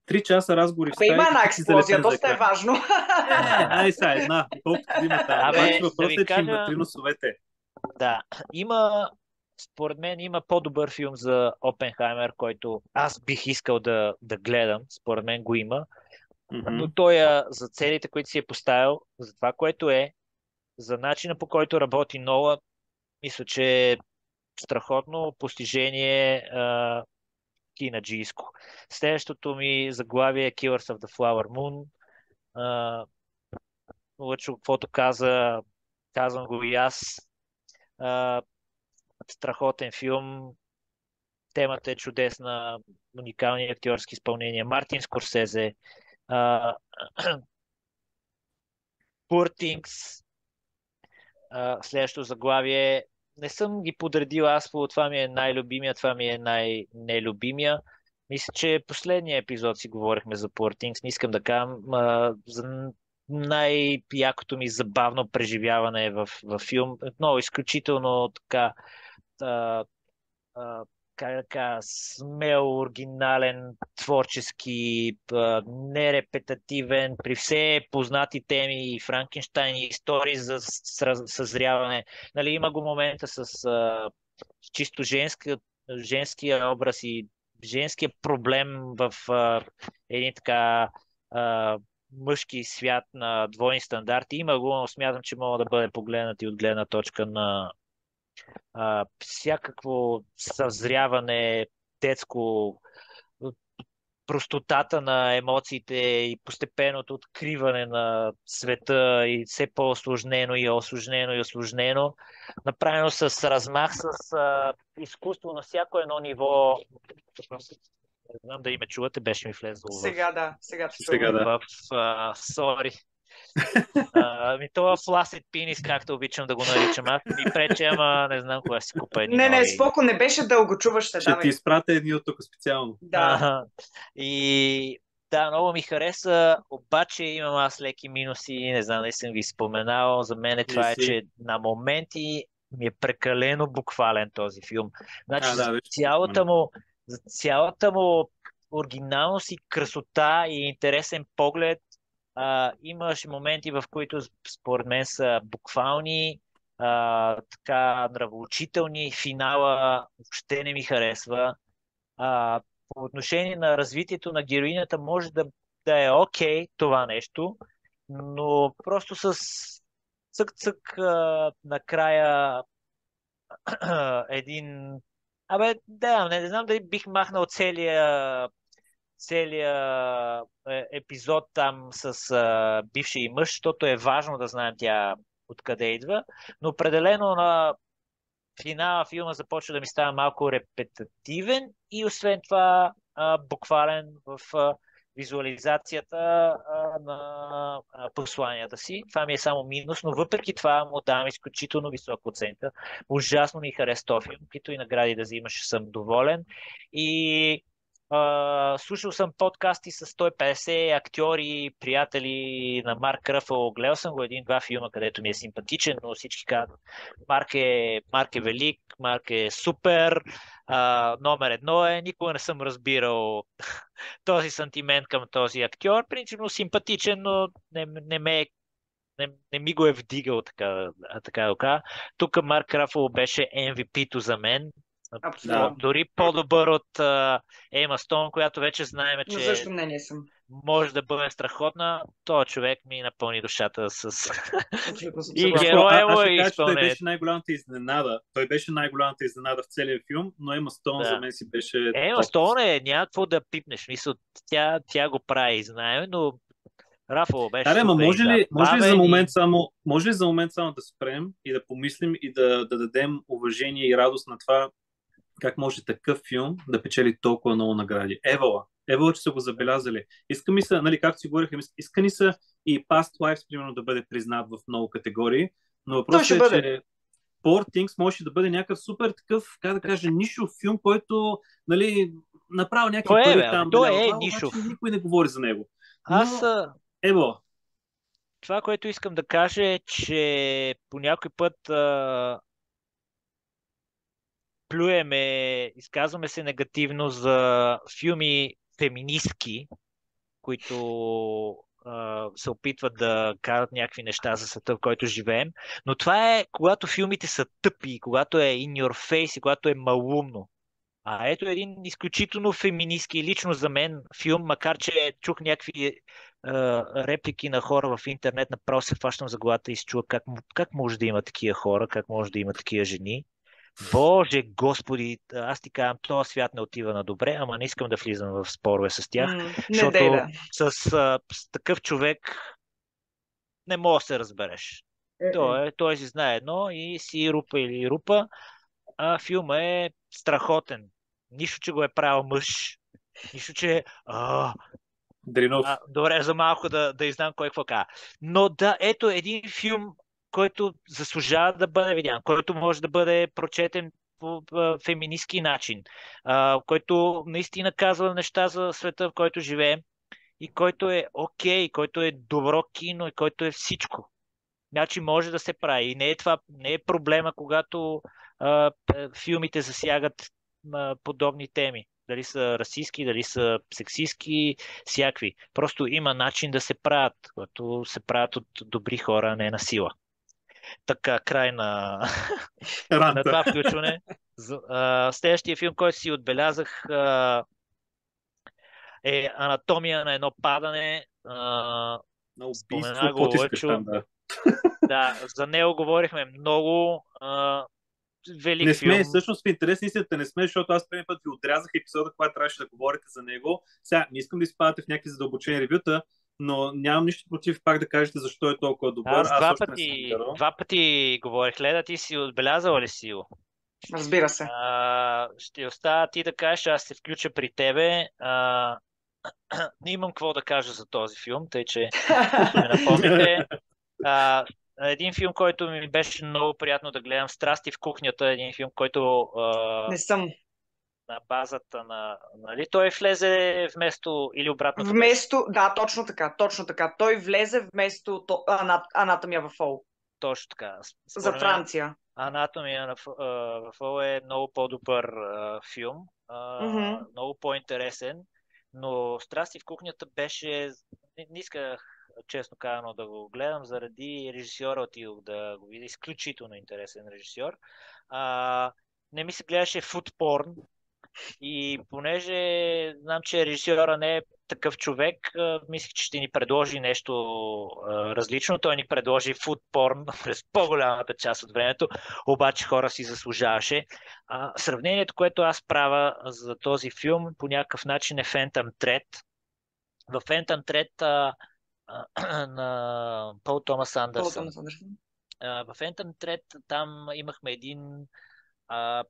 Три часа разговори в Абе, има стаите, една ти си експлозия, залепен за доста е екрана. важно. Е, ай сега една, колкото да има там. Абе, Обаче да въпросът ви е, че им кажа, вътри носовете. да, има, според мен има по-добър филм за Опенхаймер, който аз бих искал да, да гледам, според мен го има, Мгм. но той е за целите, които си е поставил, за това, което е, за начина по който работи Нола, мисля, че е страхотно постижение а, кинаджийско. Следващото ми заглавие е Killers of the Flower Moon. А, Лъчо, каквото каза, казвам го и аз. А, Страхотен филм. Темата е чудесна, уникални актьорски изпълнения. Мартин Скорсезе, а, Poor Things, а, следващото заглавие. Не съм ги подредил аз, по това ми е най-любимия, това ми е най-нелюбимия. Мисля, че последния епизод си говорихме за Poor Things. Не искам да кажа а, за най-якото ми забавно преживяване в, в филм. Много изключително така а, а, как да кажа, смел, оригинален, творчески, а, нерепетативен, при все познати теми и Франкенщайн и истории за съ- съзряване. Нали, има го момента с а, чисто женска, женския образ и женския проблем в а, един така а, мъжки свят на двойни стандарти. Има го, но смятам, че мога да бъде погледнат и от гледна точка на а, всякакво съзряване, детско, простотата на емоциите и постепенното откриване на света и все по-осложнено и осложнено и осложнено, направено с размах, с а, изкуство на всяко едно ниво. Не знам дали ме чувате, беше ми влезло в, Сега да, сега те Сега чувам. да. в а, сори. А, ми това фласет пинис, както обичам да го наричам. Аз ми прече, ама не знам кога си купа едни Не, не, нови. споко, не беше дълго, чуваш се, Ще ти давай. изпратя едни от тук специално. Да. Ага. И да, много ми хареса, обаче имам аз леки минуси, не знам дали съм ви споменал. За мен е Не това е, си. че на моменти ми е прекалено буквален този филм. Значи А, за да, вече ще цялата спомена. му, за цялата му оригиналност и красота и интересен поглед, а, имаше моменти, в които според мен са буквални, а, така нравоучителни. Финала въобще не ми харесва. А, по отношение на развитието на героинята може да, да е окей това нещо, но просто с цък-цък а, накрая един... Абе, да, не, не знам дали бих махнал целия, целия е, епизод там с а, бившия и мъж, защото е важно да знаем тя откъде идва, но определено на финала филма започва да ми става малко репетативен и освен това а, буквален в а, визуализацията а, на а, посланията си. Това ми е само минус, но въпреки това му давам изключително висока оценка. Ужасно ми хареса този филм, които и награди да взимаш, съм доволен. И а, слушал съм подкасти с сто и петдесет актьори, приятели на Марк Ръфъл. Гледал съм го един-два филма, където ми е симпатичен, но всички казват, Марк е, Марк е велик, Марк е супер, а, номер едно е. Никога не съм разбирал този сантимент към този актьор. Принципно симпатичен, но не, не, ме, не, не ми го е вдигал така, така да кажа. Тук Марк Рафало беше Ем Ви Пи-то за мен. По, Да. Абсолютно. дори по-добър от а, Ема Стоун, която вече знаем, На че същото мнение съм. може да бъде страхотна. Този човек ми напълни душата с Абсолютно съм и съгласна. Какво? А, героя аз му ще и кажа, че той изпълнението. беше най-голямата изненада. Той беше най-голямата изненада в целия филм, но Ема Стоун за Да. мен си беше Ема топ. Стоун е някакво да пипнеш. Мисъл, тя, тя го прави, знаем, но Рафало беше Аре, ама супер и може ли, може ли за забавен момент и... само, може ли за момент само да спрем и да помислим и да, да дадем уважение и радост на това как може такъв филм да печели толкова много награди? Евала. Евала, че са го забелязали. Иска ми се, нали, както си говорихме, иска ни са и Past Lives, примерно, да бъде признат в много категории, но Той ще въпросът е, бъде. че Poor Things може да бъде някакъв супер такъв, как да кажа, нишов филм, който, нали, направил някакви Той е, пари бе, там, той наляво, е обаче нишов. никой не говори за него. Аз Но, а, ево, това, което искам да кажа е, че по някой път а, плюеме, изказваме се негативно за филми феминистки, които а, се опитват да карат някакви неща за света, в който живеем. Но това е когато филмите са тъпи, когато е in your face и когато е малумно. А ето един изключително феминистки, лично за мен, филм, макар че чух някакви е, реплики на хора в интернет, направо се хващам за главата и се чува как, как може да има такива хора, как може да има такива жени. Боже, Господи, аз ти казвам, този свят не отива на добре, ама не искам да влизам в спорове с тях, Mm, не дей защото да. с, с, с такъв човек не мога да се разбереш. Той, е, той си знае едно и си рупа или рупа, а филма е страхотен. Нищо, че го е правил мъж. Нищо, че... А, Дринов. а, добре, за малко да, да изнам кой какво казва. Но да, ето един филм, който заслужава да бъде видян, който може да бъде прочетен по а, феминистки начин, а, който наистина казва неща за света, в който живеем и който е окей, който е добро кино и който е всичко. Значи може да се прави. И не е това, не е проблема, когато а, филмите засягат а, подобни теми. Дали са расистски, дали са сексистски, всякакви. Просто има начин да се правят, като се правят от добри хора, а не на сила. Така, край на, на това включване. А, следващия филм, който си отбелязах, а, е Анатомия на едно падане. А, на убийство, спомена го Лъчо. да. Да, за него говорихме много. А, велик не филм. сме, всъщност в интерес истината не сме, защото аз преди път ви отрязах епизода, когато трябваше да говорите за него. Сега не искам да изпадате в някакви задълбочени ревюта, но нямам нищо против пак да кажете защо е толкова добър. Аз, аз два, още пъти, не съм гледал. два пъти говорих. Леда, ти си отбелязала ли си го? Разбира се. А, ще оставя ти да кажеш, аз се включа при тебе. А, не имам какво да кажа за този филм, тъй че ще ми напомните. А, един филм, който ми беше много приятно да гледам, Страсти в кухнята, един филм, който а, Не съм. на базата на... Нали, той влезе вместо или обратното беше? Вместо, да, точно така, точно така. Той влезе вместо то, ана, Анатомия в Фол. Точно така. За Според мен, Франция. Анатомия на Ф- а, в Фол е много по-добър а, филм, а, Мгм. много по-интересен, но Страсти в кухнята беше... Не, не исках, честно казано, да го гледам, заради режисьора отидох да го видя. Изключително интересен режисьор. А, не ми се гледаше фудпорн, и понеже знам, че режисьора не е такъв човек, а, мислех, че ще ни предложи нещо а, различно. Той ни предложи фудпорн през по-голямата част от времето, обаче хора си заслужаваше. А, сравнението, което аз правя за този филм, по някакъв начин е Phantom Thread. В Phantom Thread а, а, на Пол Томас Андерсън. А, в Phantom Thread там имахме един а,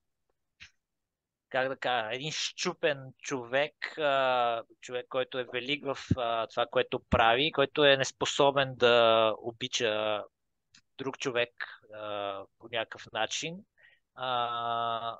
как да кажа, един щупен човек, а, човек, който е велик в а, това, което прави, който е неспособен да обича друг човек а, по някакъв начин, а,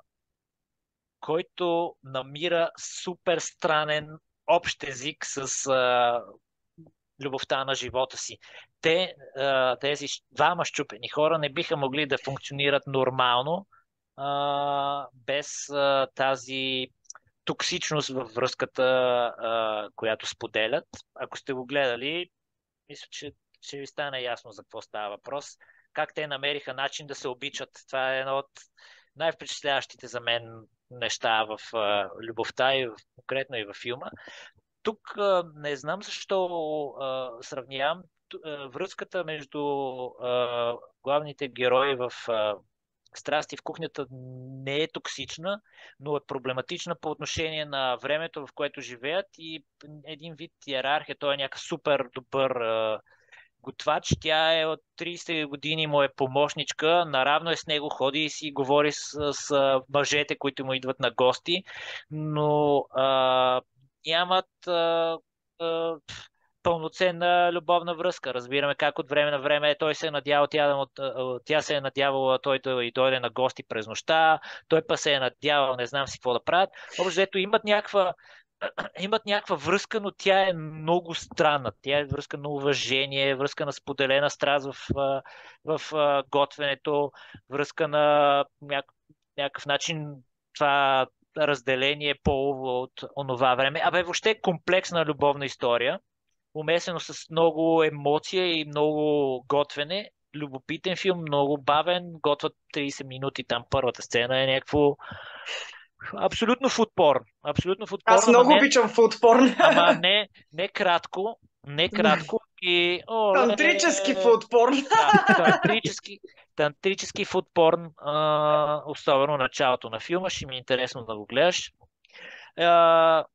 който намира супер странен общ език с а, любовта на живота си. Те, а, тези двама щупени хора не биха могли да функционират нормално а, без а, тази токсичност във връзката, а, която споделят. Ако сте го гледали, мисля, че ще ви стане ясно за какво става въпрос. Как те намериха начин да се обичат. Това е едно от най-впечатляващите за мен неща в а, любовта и в, конкретно и във филма. Тук а, не знам защо а, сравнявам Ту- а, връзката между а, главните герои в а, Страсти в кухнята не е токсична, но е проблематична по отношение на времето, в което живеят и един вид иерархия. Той е някакъв супер добър а, готвач. Тя е от трийсет години, му е помощничка, наравно е с него, ходи и си говори с, с мъжете, които му идват на гости, но а, нямат а, а, пълноценна любовна връзка. Разбираме как от време на време той се е надявал, тя, да му- тя се е надявала той да и дойде на гости през нощта, той па се е надявал, не знам си какво да правят. Общо взето имат някаква имат някаква връзка, но тя е много странна. Тя е връзка на уважение, връзка на споделена страст в, а, в а, готвенето, връзка на няк- някакъв начин това разделение полово от онова време. Абе, въобще комплексна любовна история, умесено с много емоция и много готвене. Любопитен филм, много бавен, готват трийсет минути, там първата сцена е някакво абсолютно фудпорн. Абсолютно фудпорн, Аз ама много не, обичам фудпорн. ама не, не кратко, не кратко и оле, Тантрически фудпорн. да, тантрически, тантрически фудпорн, а, особено началото на филма, ще ми е интересно да го гледаш. А,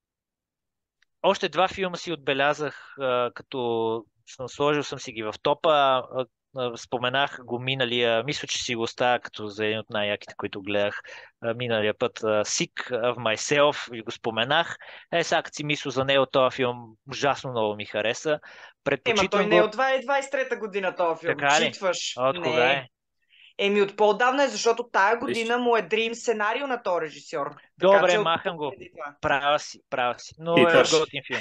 още два филма си отбелязах, а, като съм сложил съм си ги в топа. А, а, споменах го миналия, мисля, че си го оставя като за един от най-яките, които гледах а, миналия път. а, Sick of Myself, ви го споменах. Е, сега като си мисля за него, този филм ужасно много ми хареса. Ема Предпочитам той не е го... от двайсет и трета година този филм. Така ли? Читваш. От кога е? Не. Еми от по-давна е, защото тая Виж. година му е Dream сценарио на този режисьор. Така Добре, че от махам го. преди това. Права си, права си. Но е Питаш. готин филм.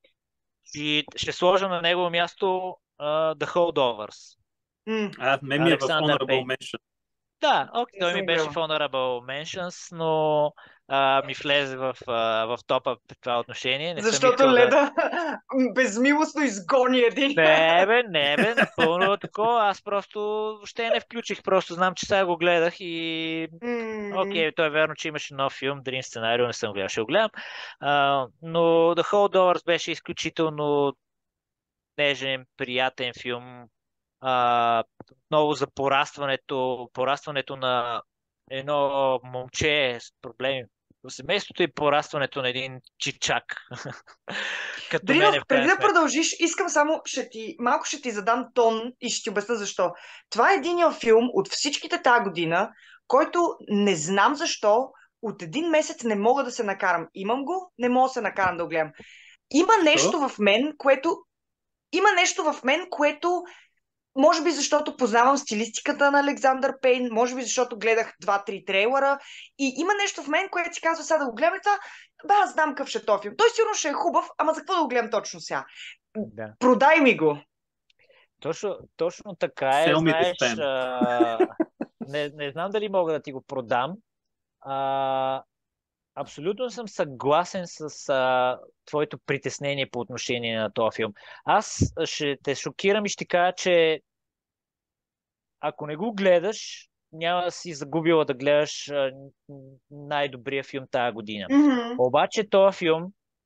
И ще сложа на негово място uh, The Holdovers. М, А, мен ми е в Александър Honorable Пейн. Mention. Да, окей, Не той съм ми беше в гледала. Honorable Mentions, но а, ми влезе в, а, в топа в това отношение. Не съм Защото искал да... Леда безмилостно изгони един. Не бе, не бе, напълно такова. Аз просто ще не включих, просто знам, че сега го гледах и... М, Окей, то е верно, че имаше нов филм, Dream сценарио, не съм гледал, ще го гледам. А, но The Holdovers беше изключително нежен, приятен филм. А, отново за порастването, порастването на едно момче с проблеми в семейството и порастването на един чичак. Като Дринов, мене в преди крайна да сметка. продължиш, искам само, ще ти, малко ще ти задам тон и ще ти обясня защо. Това е единия филм от всичките тази година, който не знам защо от един месец не мога да се накарам. Имам го, не мога да се накарам да го гледам. Има нещо Що? в мен, което... Има нещо в мен, което може би защото познавам стилистиката на Александър Пейн, може би защото гледах два-три трейлера и има нещо в мен, което си казва сега да го гледам и това, да, аз знам какъв ще е този филм. Той сигурно ще е хубав, ама за какво да го гледам точно сега? Да. Продай ми го. Точно, точно така е, Sell me the знаеш. spam. А, не, не знам дали мога да ти го продам. А, абсолютно съм съгласен с а, твоето притеснение по отношение на този филм. Аз ще те шокирам и ще кажа, че ако не го гледаш, няма да си загубила да гледаш а, най-добрия филм тази година. Mm-hmm. Обаче този филм,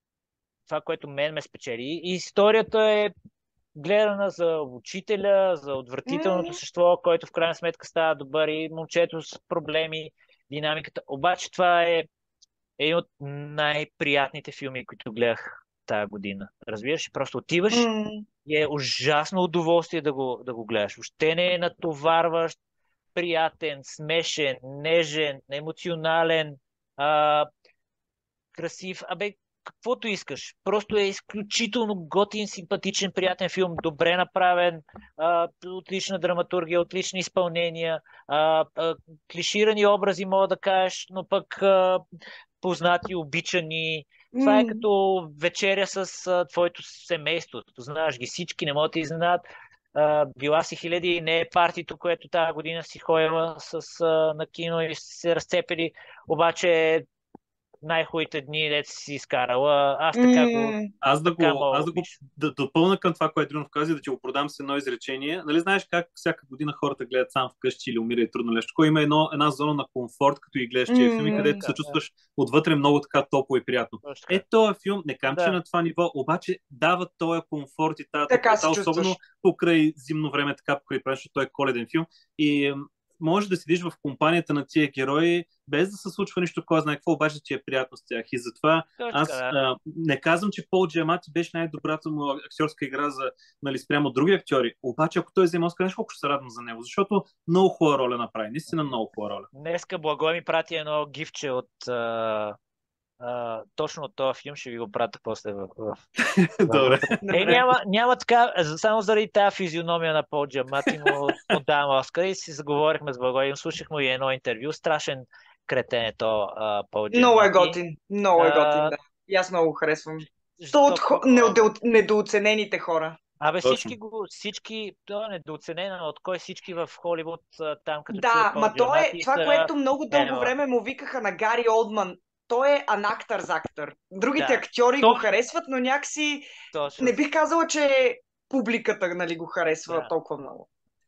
това, което мен ме спечели, и историята е гледана за учителя, за отвратителното Mm-hmm. същество, който в крайна сметка става добър и момчето с проблеми, динамиката. Обаче това е един от най-приятните филми, които гледах тази година. Разбираш, просто отиваш Mm-hmm. и е ужасно удоволствие да го, да го гледаш. Въобще не е натоварващ, приятен, смешен, нежен, емоционален, а, красив. Абе, каквото искаш. Просто е изключително готин, симпатичен, приятен филм, добре направен, а, отлична драматургия, отлични изпълнения, а, а, клиширани образи, мога да кажеш, но пък а, познати, обичани. Това е Mm-hmm. като вечеря с а, твоето семейство. Знаеш ги всички, не могат да изненадат. Uh, била си хиляди и не е партито, което тази година си ходила с, uh, на кино и се разцепили, обаче най-хубавите дни, дето си изкарала. Аз така го, Mm-hmm. Аз да така го, аз да го обичам. да допълна към това, което Дринов каза, и да ти го продам с едно изречение. Нали знаеш как всяка година хората гледат сам вкъщи или умира и трудно нещо? Кой има едно, една зона на комфорт, като и гледаш тия филми, Mm-hmm. където Да, се да, чувстваш отвътре много така топло и приятно. точно така. Е, този филм, не кам, че Да. на това ниво, обаче дава този комфорт и тази Така топлота, се особено чувстваш. покрай зимно време, така покрай през, защото той е коледен филм. И ем, можеш да седиш в компанията на тия герои, без да се случва нищо, кой знае какво, обаче ти е приятно с тях. И затова Точно аз така, да. а, не казвам, че Пол Джиамати беше най-добрата му актьорска игра за, нали, спрямо други актьори, обаче ако той вземе Оскар, нещо колко ще се радвам за него, защото много хубава роля направи, наистина много хубава роля. Днеска Благой ми прати едно гифче от а, а, точно от този филм, ще ви го пратя после в, в, в Добре. групата. Е, няма, няма така, само заради тази физиономия на Пол Джамати му, му давам Оскар и си заговорихме с Благой, и слушахме и едно интервю, страшен кретен е то а, Пол Много е Джамати. готин. Много е готин, А, да. И аз много го харесвам. То от жестоко, хо... недо... недооценените хора. Абе Точно. всички го, всички, то е недооценено от кой всички в Холивуд а, там като чуят Да, ма Пол то е Джамати това, са... което много дълго Ева, време му викаха на Гари Олдман. Той е an actor's actor. Другите да, актьори го точно, харесват, но някакси точно, не бих казала, че публиката, нали, го харесва да. толкова много.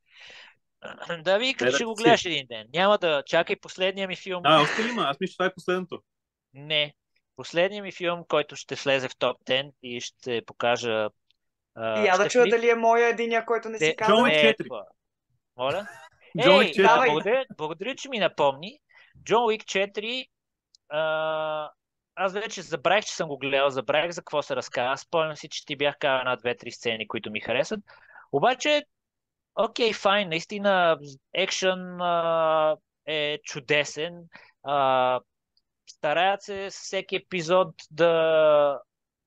Да ви, като ще Гледате го си. гледаш един ден. Няма да чакай последния ми филм. А, още ли има? Аз мисля, че това е последното. Не. Последният ми филм, който ще влезе в топ десет и ще покажа... И а, я да ще чуя вли... дали е моя единия, който не си Те- казал. Джон Уик не е четири. това. Моля? Джон Уик Ей, четири. а, Давай. благодаря, благодаря, че ми напомни. Джон Уик четири. А, аз вече забравих, че съм го гледал, забравих за какво се разказва. Спомням си, че ти бях казал една-две-три сцени, които ми харесват. Обаче, окей, файн, наистина, екшън а, е чудесен. А, стараят се с всеки епизод да,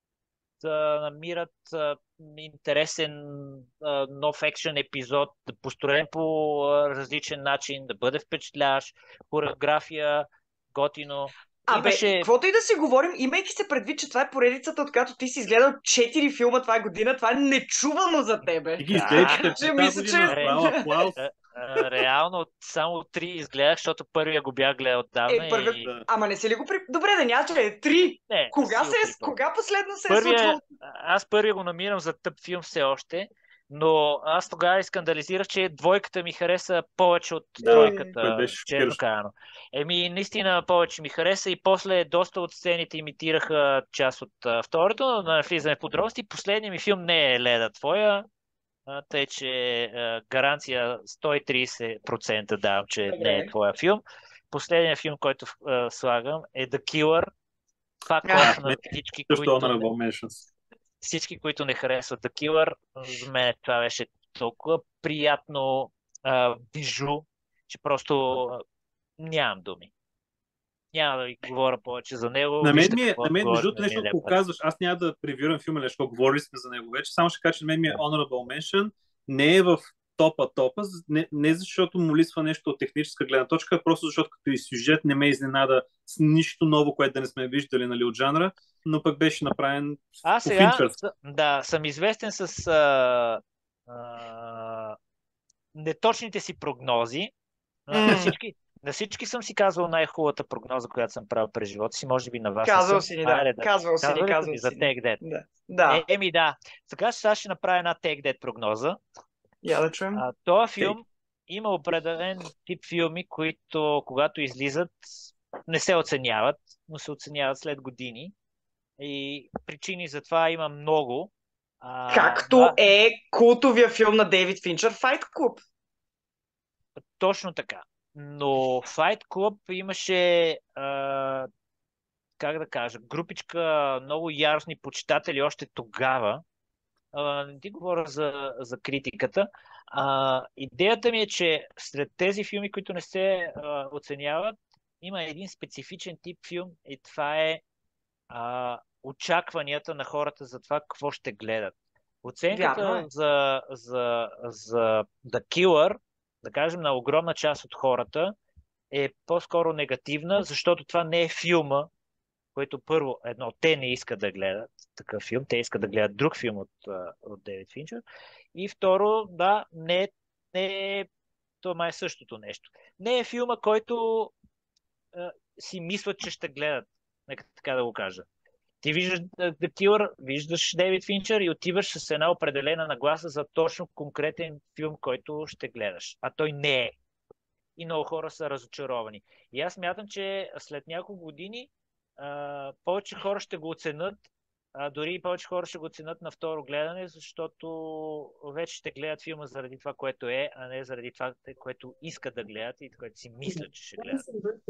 да намират а, интересен а, нов екшен епизод, да построен по а, различен начин, да бъде впечатляващ, хореография, готино. Абе, Имаше... каквото и да си говорим, имайки се предвид, че това е поредицата, от която ти си изгледал четири филма това е година, това е нечувано за тебе. Ти ги изгледай Да. четирите Че тази мисля, че- година. Браво, аплауз. Ре- а, Реално само три изгледах, защото първия го бях гледал отдавна Е, първият... и... Да. Ама не си ли го при... Добре, да няма, че е три. Не, Кога, си се го е... припомням. Кога последно се е Първия, случвало? аз първия го намирам за тъп филм все още, но аз тогава скандализирах, че двойката ми хареса повече от Да, тройката, което беше честно шокиращо. казано. Еми, наистина повече ми хареса и после доста от сцените имитираха част от а, второто, но да влизаме в подробности. Последният ми филм не е Леда твоя, а, тъй че а, гаранция сто и трийсет процента давам, че Добре. не е твоя филм. Последният филм, който а, слагам е The Killer. Пак А, оф на всички, Също които не, honorable mentions. всички, които не харесват The Killer. За мен това беше толкова приятно а, бижу, че просто а, нямам думи. Няма да ви говоря повече за него. На мен Вижте ми е, какво на мен, между говорим, другото, ми е нещо, ако леко. казваш, аз няма да превюрам филма, нещо, говорили сме за него вече, само ще кажа, че на мен ми е honorable mention, не е в топа топа, не, не защото му лисва нещо от техническа гледна точка, а просто защото като и сюжет не ме изненада с нищо ново, което да не сме виждали, нали, от жанра, но пък беше направен Аз по сега финчърски. с- да, съм известен с а, а, неточните си прогнози. А, М. на, всички, на всички съм си казвал най-хубавата прогноза, която съм правил през живота си. Може би на вас не Казвал съм. си ни, да. Айде да. Казвал си ни, Казвал ли съм казвал ви за си ни. Take That? Да. Да. Е, еми да. Сега сега ще направя една Take That прогноза. Я да чуем. А, този филм има определен тип филми, които когато излизат не се оценяват, но се оценяват след години. И причини за това има много. А, Както да, е култовия филм на Дейвид Финчър Fight Club. точно така. Но Fight Club имаше, а, как да кажа, групичка много яростни почитатели още тогава. А, не ти говоря за, за критиката. А, идеята ми е, че сред тези филми, които не се а, оценяват, има един специфичен тип филм и това е а, очакванията на хората за това какво ще гледат. Оценката Вярно е. за, за, за The Killer, да кажем, на огромна част от хората е по-скоро негативна, защото това не е филма, който първо, едно, те не искат да гледат такъв филм, те искат да гледат друг филм от, а, от Дейвид Финчер. И второ, да, не, е- не е то май е същото нещо. Не е филма, който а, си мислят, че ще гледат. Нека така да го кажа. Ти виждаш The Killer, виждаш Дейвид Финчер и отиваш с една определена нагласа за точно конкретен филм, който ще гледаш. А той не е. И много хора са разочаровани. И аз мятам, че след няколко години а, повече хора ще го оценят, а, дори и повече хора ще го оценят на второ гледане, защото вече ще гледат филма заради това, което е, а не заради това, което искат да гледат и което си мислят, че ще гледат.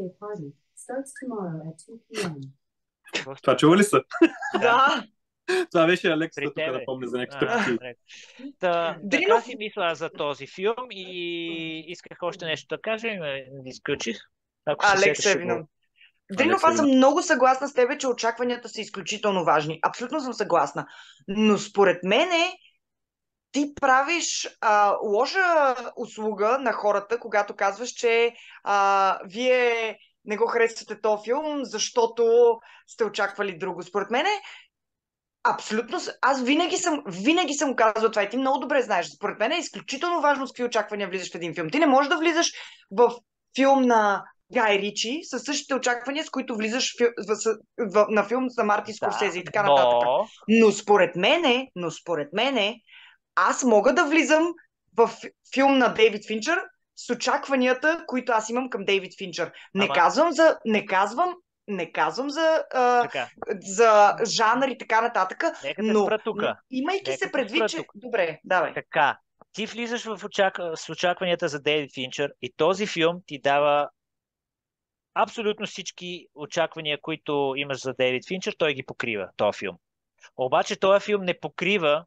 Това чува ли са? Да. Това беше Алекса При тук тебе. да помня за някакви А, тъпки. добре. Та, така Дринов- си мисля за този филм и исках още нещо да кажа и ме изключих. Ако се Алекс сетиш, ще Евинон. го... Дринов, аз съм Евинон. много съгласна с тебе, че очакванията са изключително важни. Абсолютно съм съгласна. Но според мене ти правиш а, лоша услуга на хората, когато казваш, че а, вие не го харесвате този филм, защото сте очаквали друго. Според мене, Абсолютно. с- Аз винаги съм, винаги съм казвала това и ти много добре знаеш. Според мен е изключително важно с какви очаквания влизаш в един филм. Ти не можеш да влизаш в филм на Гай Ричи със същите очаквания, с които влизаш в, в, в, в, на филм за Марти Да, Скорсезе и така нататък. но Но според мене, но според мене, аз мога да влизам в филм на Дейвид Финчър с очакванията, които аз имам към Дейвид Финчър. Не ама казвам за, не казвам, не казвам за, а, така, за жанр и така нататък, нека те но спра тук. м- имайки Нека се те предвид, спра че... тук. Добре, давай. Така, ти влизаш в очак... с очакванията за Дейвид Финчър и този филм ти дава абсолютно всички очаквания, които имаш за Дейвид Финчър, той ги покрива, този филм. Обаче този филм не покрива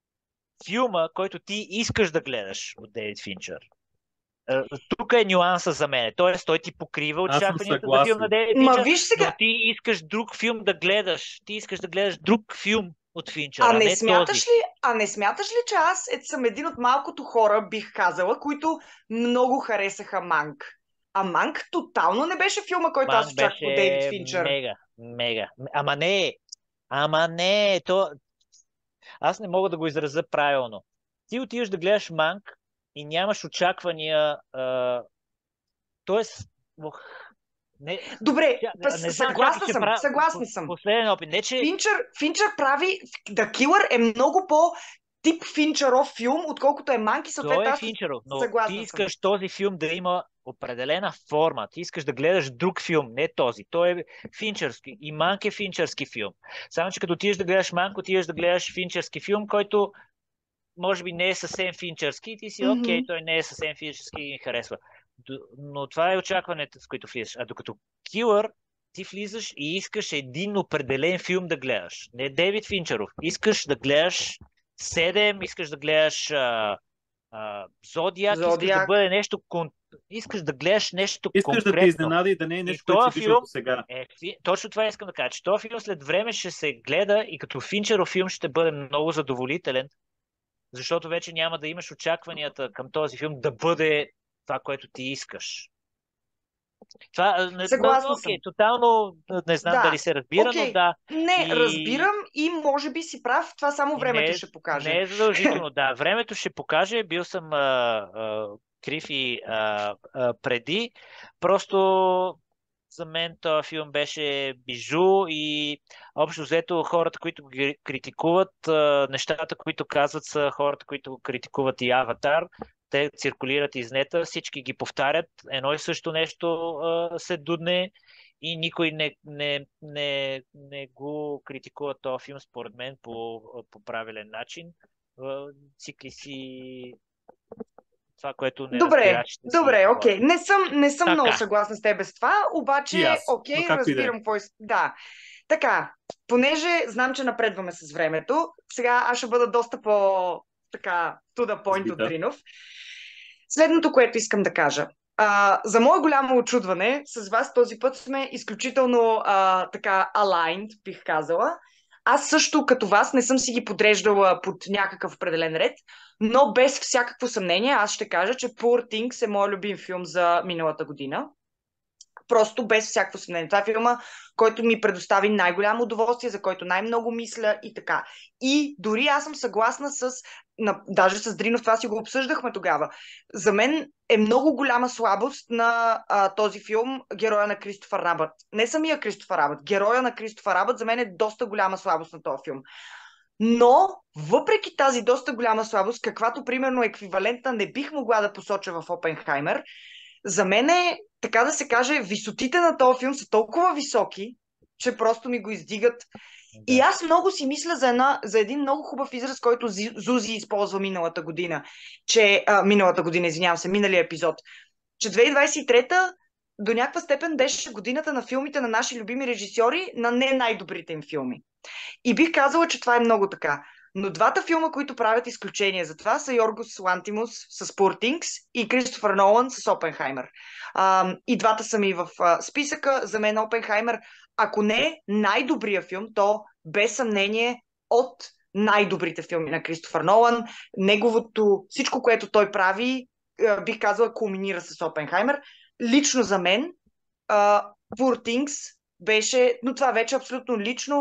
филма, който ти искаш да гледаш от Дейвид Финчър. Е, Тук е нюанса за мен. Тоест, той ти покрива Аз съм очакванията за филм на съгласен. Дейвид Ма Финчър, виж но сега, ти искаш друг филм да гледаш. Ти искаш да гледаш друг филм от Финчър, а а не не смяташ този. ли, а не смяташ ли, че аз е, съм един от малкото хора, бих казала, които много харесаха Манк? А Манк тотално не беше филма, който аз Манк очаквах от Дейвид беше Финчър. мега, мега. Ама не, ама не, то... Аз не мога да го изразя правилно. Ти отиваш да гледаш Манк и нямаш очаквания. А... Тоест, ох, не, Добре, ча- пъс- не знам, чакай, съгласна че съм, правя съгласна съм. последен опит. Не, че Финчър, Финчър прави... The Killer е много по тип Финчъров филм, отколкото е Манк и той съответно е аз тут Финчеров, но ти съгласна съм. искаш този филм да има определена форма. Ти искаш да гледаш друг филм, не този. Той е финчерски. И Манк е финчерски филм. Само, че като отидеш да гледаш Манк, отидеш да гледаш финчерски филм, който може би не е съвсем финчерски и ти си, окей, Мгм. той не е съвсем финчерски и ни харесва. Д- Но това е очакването, с които влизаш. А докато Килър, ти влизаш и искаш един определен филм да гледаш. Не Дейвид Финчеров. Искаш да гледаш Седем, искаш да гледаш а, а, Зодиак, искаш да Зодиак. бъде нещо, кон... искаш да гледаш нещо Искаш да те конкретно. изненада и да не е И нещо, което си този виждал филм до сега. е, фи- точно това искам да кажа, че този филм след време ще се гледа и като Финчеров филм ще бъде много задоволителен, защото вече няма да имаш очакванията към този филм да бъде това, което ти искаш. Това, а, не, но, Съгласна съм. окей, тотално а, не знам дали Да. се разбира, но Окей. да. Не, И, разбирам и може би си прав. Това само и не, времето е, ще покаже. не е задължително, да. Времето ще покаже, бил съм а, а, крив и а, а, преди. Просто за мен този филм беше бижу и общо взето хората, които ги критикуват, а, нещата, които казват са хората, които критикуват и Аватар. Те циркулират из нета, всички ги повтарят, едно и също нещо а, се дудне и никой не, не, не, не го критикува този филм, според мен, по, по правилен начин. А, Цикли си това, което Добре, неразбирачите си добре, окей. говорят. Не съм, не съм много Така, съгласна с тебе с това, И обаче, аз. Но окей, както и да е. разбирам какво... из- Да. Така, понеже знам, че напредваме с времето, сега аз ще бъда доста по така to the point от Сбита. Дринов. Следното, което искам да кажа. А, за мое голямо очудване, с вас този път сме изключително а, така aligned, бих казала. Аз също като вас не съм си ги подреждала под някакъв определен ред, но без всякакво съмнение аз ще кажа, че Poor Things е моят любим филм за миналата година. Просто без всякакво съмнение. Това е филма, който ми предостави най-голямо удоволствие, за който най-много мисля и така. И дори аз съм съгласна с, на, даже с Дринов, това си го обсъждахме тогава. За мен е много голяма слабост на а, този филм героя на Кристофър Рабът. Не самия Кристофър Рабът, героя на Кристофър Рабът за мен е доста голяма слабост на този филм. Но, въпреки тази доста голяма слабост, каквато примерно еквивалентна не бих могла да посоча в Опенхаймер, за мен е, така да се каже, висотите на този филм са толкова високи, че просто ми го издигат. И да. аз много си мисля за, една, за един много хубав израз, който Зи- Зузи използва миналата година. Че, а, миналата година, извинявам се, миналия епизод. Че две хиляди двадесет и трета до някаква степен беше годината на филмите на наши любими режисьори, на не най-добрите им филми. И бих казала, че това е много така. Но двата филма, които правят изключение за това, са Йоргос Лантимус с Poor Things и Кристофър Нолан с Опенхаймер. А, и двата са ми в а, списъка. За мен Опенхаймер, ако не е най-добрия филм, то без съмнение от най-добрите филми на Кристофър Нолан. Неговото, всичко, което той прави, а, бих казала, кулминира с Опенхаймер. Лично за мен, а, Poor Things беше, но това вече е абсолютно лично,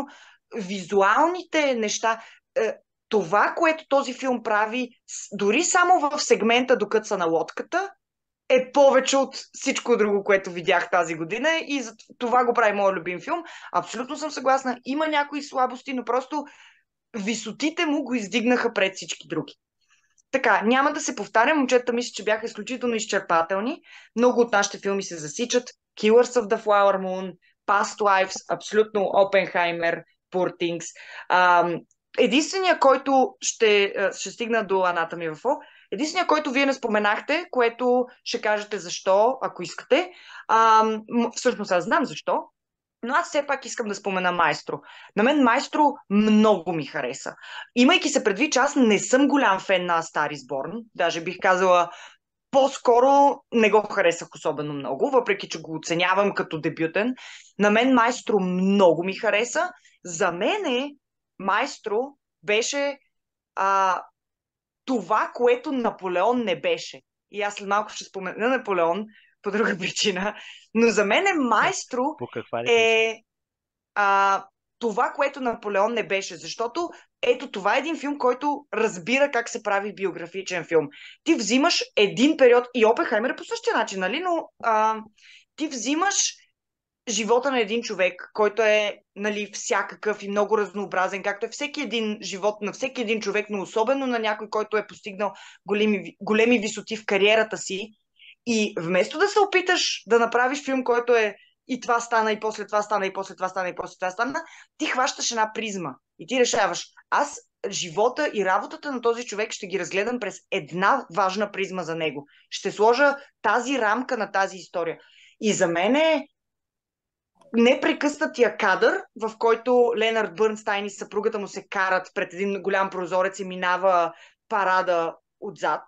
визуалните неща, е, това, което този филм прави, дори само в сегмента, докато са на лодката, е повече от всичко друго, което видях тази година и за това го прави моят любим филм. Абсолютно съм съгласна. Има някои слабости, но просто висотите му го издигнаха пред всички други. Така, няма да се повтарям, момчета мисля, че бяха изключително изчерпателни. Много от нашите филми се засичат. Killers of the Flower Moon, Past Lives, абсолютно Oppenheimer, Poor Things. Ам, единственият, който ще, ще стигна до Anatomy of Fall, единственият, който вие не споменахте, което ще кажете защо, ако искате. Ам, всъщност аз знам защо, но аз все пак искам да спомена Майстро. На мен Майстро много ми хареса. Имайки се предвид, че аз не съм голям фен на Star is Born, даже бих казала, по-скоро не го харесах особено много, въпреки че го оценявам като дебютен. На мен Майстро много ми хареса. За мене Майстро беше а, това, което Наполеон не беше. И аз след малко ще спомена Наполеон по друга причина. Но за мен е Майстро По каква ли е а, това, което Наполеон не беше. Защото ето това е един филм, който разбира как се прави биографичен филм. Ти взимаш един период, и Опенхаймер е по същия начин, нали? Но а, ти взимаш живота на един човек, който е, нали, всякакъв и много разнообразен, както е всеки един живот на всеки един човек, но особено на някой, който е постигнал големи, големи висоти в кариерата си. И вместо да се опиташ да направиш филм, който е и това стана, и после това стана, и после това стана, и после това стана, ти хващаш една призма и ти решаваш, аз живота и работата на този човек ще ги разгледам през една важна призма за него. Ще сложа тази рамка на тази история. И за мен е непрекъснатия кадър, в който Ленард Бърнстайн и съпругата му се карат пред един голям прозорец и минава парада отзад,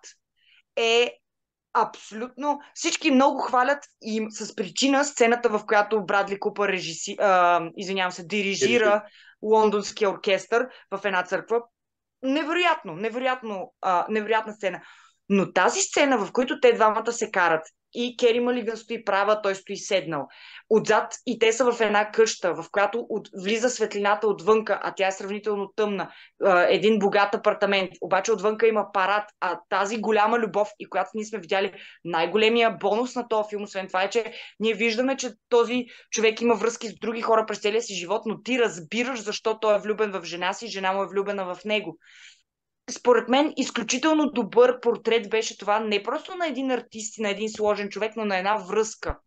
е абсолютно. Всички много хвалят и с причина сцената, в която Брадли Купър режиси, а, извинявам се, дирижира лондонския оркестър в една църква. Невероятно, невероятно, а, невероятна сцена. Но тази сцена, в която те двамата се карат и Кери Малиган стои права, той стои седнал. Отзад и те са в една къща, в която от, влиза светлината отвънка, а тя е сравнително тъмна. Един богат апартамент, обаче отвънка има парад, а тази голяма любов, и която ние сме видяли, най-големия бонус на този филм, освен това е, че ние виждаме, че този човек има връзки с други хора през целия си живот, но ти разбираш защо той е влюбен в жена си, жена му е влюбена в него. Според мен изключително добър портрет беше това не просто на един артист и на един сложен човек, но на една връзка.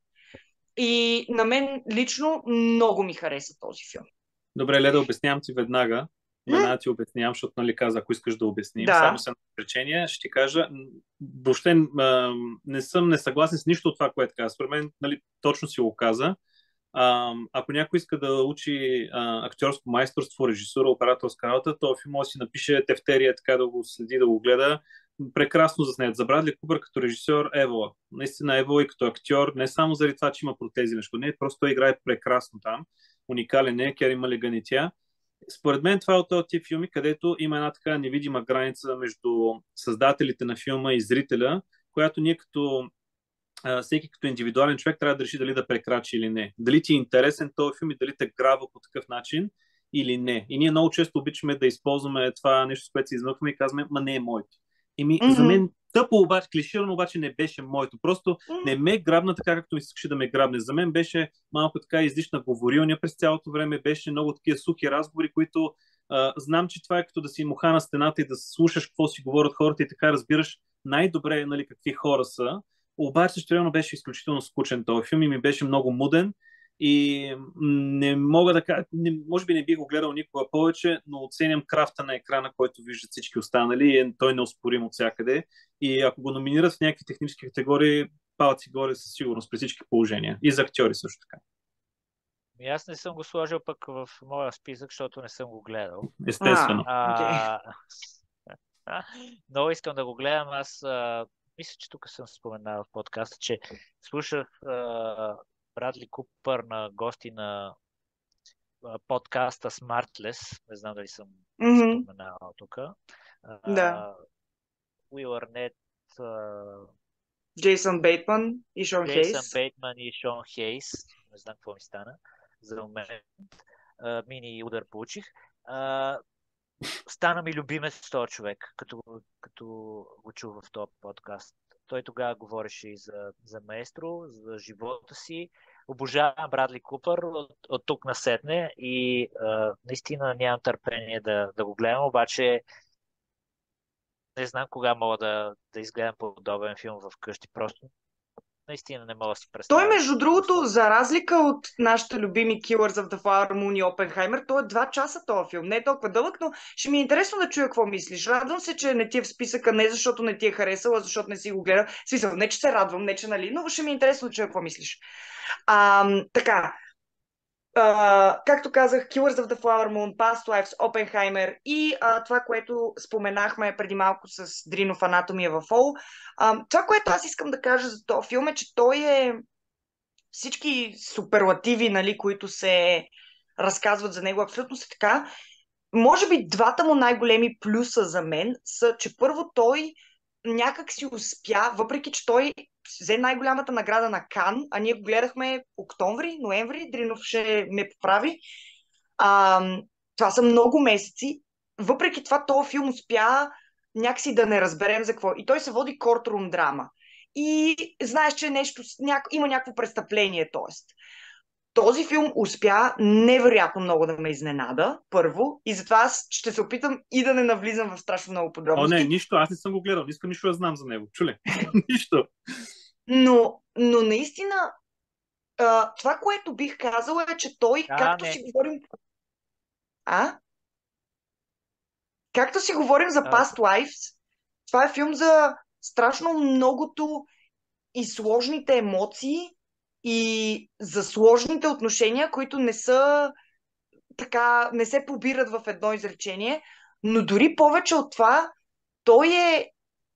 И на мен лично много ми хареса този филм. Добре, Леда, обяснявам ти веднага. Веднага ти обяснявам, защото нали каза, ако искаш да обясним. Да. Само се речение, ще ти кажа, въобще не съм несъгласен с нищо от това, което каза. Според мен, нали, точно си го каза. А, ако някой иска да учи а, актьорско майсторство, режисура, операторска работа, то филм може да си напише тефтерия, така да го следи, да го гледа. Прекрасно заснет. За Брадли Купър като режисьор Евола. Наистина Евола и като актьор, не само заради това, че има протези нещо, не, просто той играе прекрасно там. Уникален е, Кери Малиган и тя. Според мен това е от този тип филми, където има една така невидима граница между създателите на филма и зрителя, която ние като всеки като индивидуален човек трябва да реши дали да прекрачи или не. Дали ти е интересен този филм и дали те грава по такъв начин или не. И ние много често обичаме да използваме това нещо, с което се измъкваме и казваме, ма не е моето. И ми, mm-hmm. за мен тъпо обаче, клиширано обаче не беше моето. Просто mm-hmm. не ме грабна така, както ми се искаше да ме грабне. За мен беше малко така излишна говорилня през цялото време, беше много такива сухи разговори, които а, знам, че това е като да си муха на стената и да слушаш какво си говорят хората и така разбираш най-добре, нали, какви хора са. Обаче същевременно беше изключително скучен този филм и ми беше много муден и не мога да кажа, не, може би не бих го гледал никога повече, но оценям крафта на екрана, който виждат всички останали и той е неоспорим от всякъде и ако го номинират в някакви технически категории, палци горе със сигурност при всички положения и за актьори също така. И аз не съм го сложил пък в моя списък, защото не съм го гледал. Естествено. А, а, много искам да го гледам. Аз а, мисля, че тук съм споменал в подкаста, че слушах а, Брадли Купър на гости на а, подкаста Smartless. Не знам дали съм mm-hmm. споменал тук. Да. Уил Арнет, Джейсън Бейтман и Шон Хейс. Джейсън Бейтман и Шон Хейс. Не знам какво ми стана за момент. а, мини удар получих. А, стана ми любимец този човек, като, като го чух в този подкаст. Той тогава говореше и за, за Маестро, за живота си. Обожавам Брадли Купър от, от тук насетне и а, наистина нямам търпение да, да го гледам, обаче не знам кога мога да, да изгледам подобен филм вкъщи. Просто наистина не мога да си представя. Той, между другото, за разлика от нашите любими Killers of the Flower Moon и Опенхаймер, той е два часа този филм. Не е толкова дълъг, но ще ми е интересно да чуя какво мислиш. Радвам се, че не ти е в списъка, не защото не ти е харесала, защото не си го гледа. В смисъл, не че се радвам, не че нали, но ще ми е интересно да чуя какво мислиш. А, така, Uh, както казах, Killers of the Flower Moon, Past Lives, Опенхаймер и uh, това, което споменахме преди малко с Дринов Анатомия в Ол. Uh, това, което аз искам да кажа за този филм е, че той е всички суперлативи, нали, които се разказват за него, абсолютно са така. Може би двата му най-големи плюса за мен са, че първо той някак си успя, въпреки че той взе най-голямата награда на Кан, а ние го гледахме октомври, ноември, Дринов ще ме поправи. А, това са много месеци. Въпреки това, този филм успя някакси да не разберем за какво. И той се води кортрум драма. И знаеш, че нещо, няк... има някакво престъпление, т.е. Този филм успя невероятно много да ме изненада, първо, и затова аз ще се опитам и да не навлизам в страшно много подробности. О, не, нищо, аз не съм го гледал, не искам нищо да знам за него, чуле, нищо. Но, но наистина, а, това, което бих казала е, че той, А, както не. си говорим... А? Както си говорим за А. Past Lives, това е филм за страшно многото и сложните емоции, и за сложните отношения, които не са така, не се побират в едно изречение, но дори повече от това, той е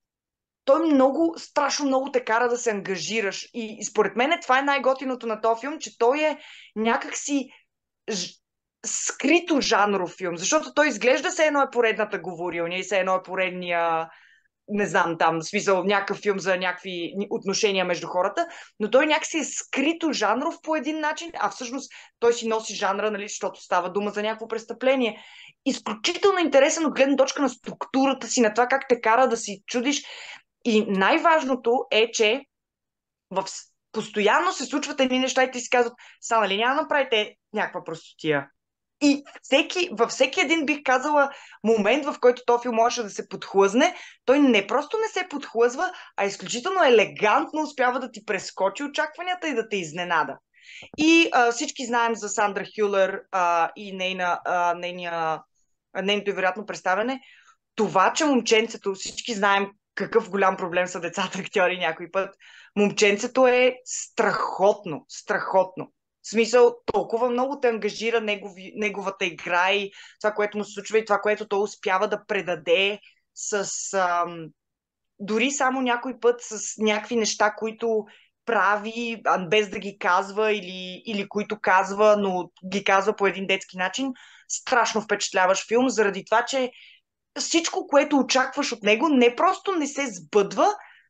той много, страшно много те кара да се ангажираш. И, и според мен това е най-готиното на този филм, че той е някакси ж... скрито жанров филм, защото той изглежда се едно е поредната говорилня и се едно е поредния, не знам там, в смисъл някакъв филм за някакви отношения между хората, но той някакси е скрито жанров по един начин, а всъщност той си носи жанра, нали, защото става дума за някакво престъпление. Изключително интересен от гледна точка на структурата си, на това как те кара да си чудиш. И най-важното е, че в... постоянно се случват едни неща и ти си казват, са, нали няма да направите някаква простотия. И всеки, във всеки един, бих казала, момент, в който този филм можеше да се подхлъзне, той не просто не се подхлъзва, а изключително елегантно успява да ти прескочи очакванията и да те изненада. И а, всички знаем за Сандра Хюлер а, и нейна, а, нейния, нейното вероятно представяне. Това, че момченцето, всички знаем какъв голям проблем са децата актьори някой път, момченцето е страхотно, страхотно. В смисъл, толкова много те ангажира негови, неговата игра и това, което му се случва и това, което той успява да предаде с ам, дори само някой път с някакви неща, които прави, без да ги казва или, или които казва, но ги казва по един детски начин. Страшно впечатляваш филм, заради това, че всичко, което очакваш от него, не просто не се сбъдва,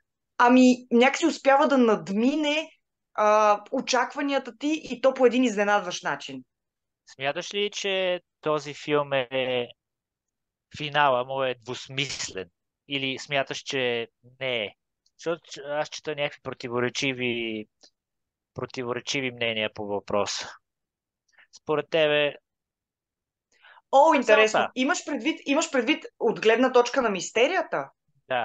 ами някакси успява да надмине а, очакванията ти и то по един изненадващ начин. Смяташ ли, че този филм е финала му е двусмислен? Или смяташ, че не е? Защото аз чета някакви противоречиви, противоречиви мнения по въпроса. Според тебе... О, интересно. Салта. Имаш предвид, имаш предвид от гледна точка на мистерията? Да.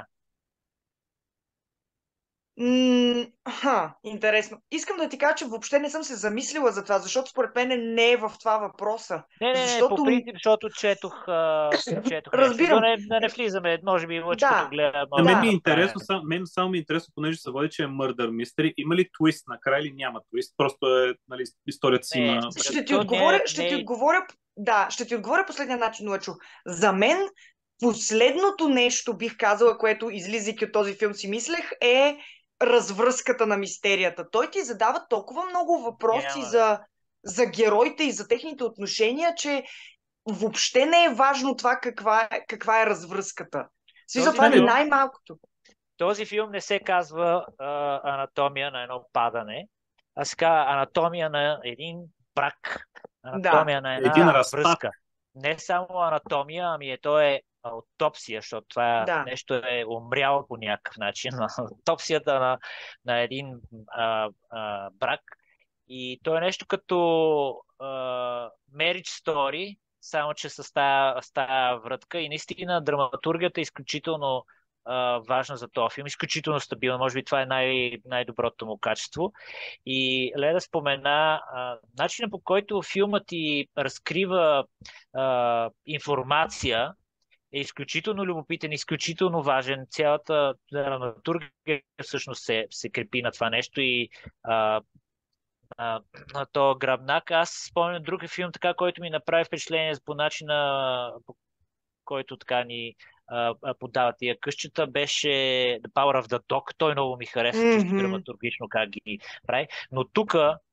М, ха, интересно. Искам да ти кажа, че въобще не съм се замислила за това, защото според мен не е в това въпроса. Не, не, не, Защото... по принцип, защото четох, а, четох нещо. Разбирам. Да не, да не влизаме, може би лъчкото Да. гледа. На мен Да. ми е интересно, сам, мен само ми е интересно, понеже се води, че е Murder Mystery. Има ли твист накрая или няма твист? Просто е, нали, историята си Не, има... Ще ти То отговоря, не- ще не- ти отговоря, да, ще ти отговоря последния начин, Лъчо. За мен последното нещо, бих казала, което излизайки от този филм си мислех, е развръзката на мистерията. Той ти задава толкова много въпроси Няма. за, за героите и за техните отношения, че въобще не е важно това каква е, каква е развръзката. В смисъл, Този това е филм- най-малкото. Този филм не се казва а, анатомия на едно падане, а се казва анатомия на един брак, Да. анатомия на Един една разпад. връзка. Не само анатомия, ами е, то е аутопсия, защото това Да. нещо е умряло по някакъв начин. Аутопсията на, на един а, а, брак. И то е нещо като а, marriage story, само че с тая, с тая вратка. И наистина драматургията е изключително а, важна за този филм, изключително стабилна. Може би това е най- най-доброто му качество. И Леда спомена а, начинът, по който филмът ти разкрива а, информация, е изключително любопитен, изключително важен. Цялата драматургия всъщност се, се крепи на това нещо и а, а, на то гръбнак. Аз спомням друг филм, така, който ми направи впечатление по начина, по който така ни а, а, подава тия къщата, беше The Power of the Dog. Той много ми хареса, чисто Мгм. драматургично как ги прави. Но тук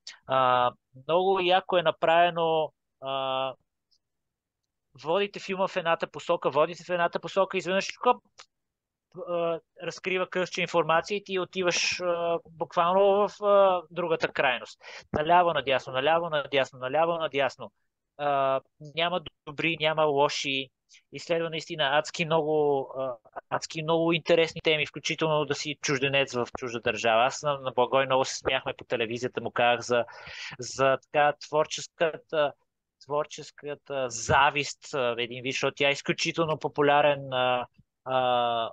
много яко е направено. А, водите филма в едната посока, водите в едната посока, изведнъж хоп, а, разкрива къща информация и ти отиваш а, буквално в а, другата крайност. Наляво, надясно, наляво, надясно, наляво, надясно. А, няма добри, няма лоши. Изследва наистина адски много, а, адски много интересни теми, включително да си чужденец в чужда държава. Аз на, на Благой много се смяхме по телевизията, му казах за, за така творческата творческата завист, а, един вид, защото тя е изключително популярен а, а,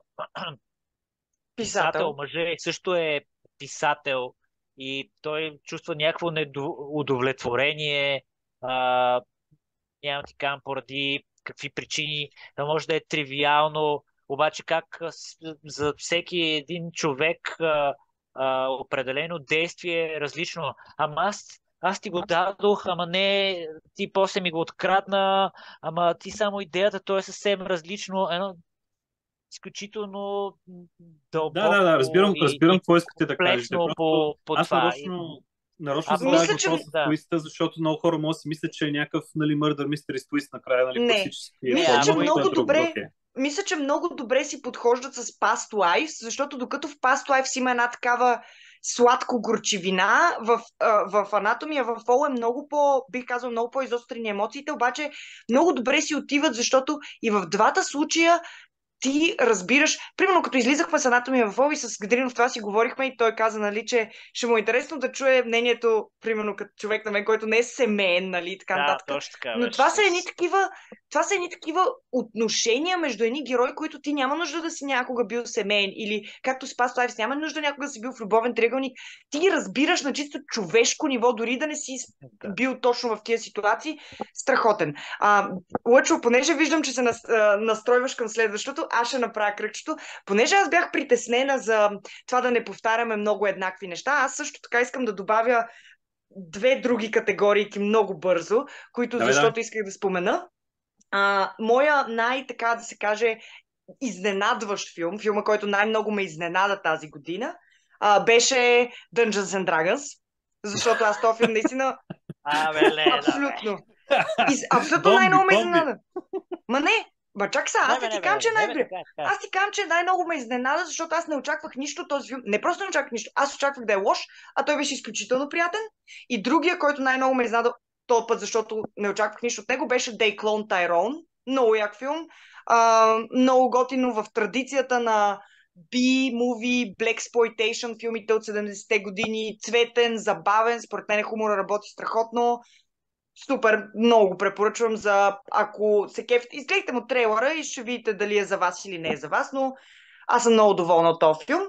писател, Писател. мъже, също е писател и той чувства някакво удовлетворение. А, няма ти кам поради какви причини. Да може да е тривиално, обаче как а, с- за всеки един човек а, а, определено действие е различно. Ама аз, аз ти го дадох, ама не, ти после ми го открадна, ама ти само идеята, то е съвсем различно. Едно изключително Да, да, да, дълбоко разбирам, и, разбирам и какво искате да кажете. комплексно Просто по, по аз това. И, нарочно, нарочно а задавах Мисля, после, че въпроса с да. твиста, защото много хора могат да си мислят, че е някакъв, нали, murder mystery с твист накрая, нали, не. класически Не, Мисля, че формат, ако но това има... е много друго. добре, Окей. мисля, че много добре си подхождат с Past Lives, защото докато в Past Lives има една такава сладко-горчивина, в, а, в Анатомия в Фол е много по, бих казал, много по-изострени емоциите, обаче много добре си отиват, защото и в двата случая ти разбираш, примерно като излизахме с Анатомия в Фол и с Гадринов това си говорихме и той каза, нали, че ще му е интересно да чуе мнението, примерно като човек на мен, който не е семейен, нали, и така Да, нататък. точно така Но беше. това са едни С... такива, това са едни такива отношения между едни герои, които ти няма нужда да си някога бил семейен или както с Past Lives няма нужда някога да си бил в любовен триъгълник. Ти ги разбираш на чисто човешко ниво, дори да не си Да. бил точно в тия ситуации. Страхотен. А, Лъчо, понеже виждам, че се нас, а, настройваш към следващото, аз ще направя кръгчето. Понеже аз бях притеснена за това да не повтаряме много еднакви неща, аз също така искам да добавя две други категории много бързо, които Давай, давай. защото исках да спомена. А, моя най-така да се каже изненадващ филм, филма, който най-много ме изненада тази година, а, беше Dungeons and Dragons, защото аз този филм наистина А, бе, Леда, абсолютно, бе. из, абсолютно Бомби, най-много ме бомби. изненада. Ма не, ма чак са, Не, аз бе, не ти не, бе, казвам, че е не, бе, най-добре. така, така. Аз ти казвам, че най-много ме изненада, защото аз не очаквах нищо от този филм. Не просто не очаквах нищо, аз очаквах да е лош, а той беше изключително приятен. И другия, който най-много ме изненада този път, защото не очаквах нищо от него, беше They Clone Tyrone. Много як филм. А, много готино в традицията на B-movie, Blaxploitation филмите от седемдесетте години. Цветен, забавен, според мен хумора работи страхотно. Супер, много го препоръчвам за ако се кефите. Изгледайте му трейлера и ще видите дали е за вас или не е за вас, но аз съм много доволна от този филм.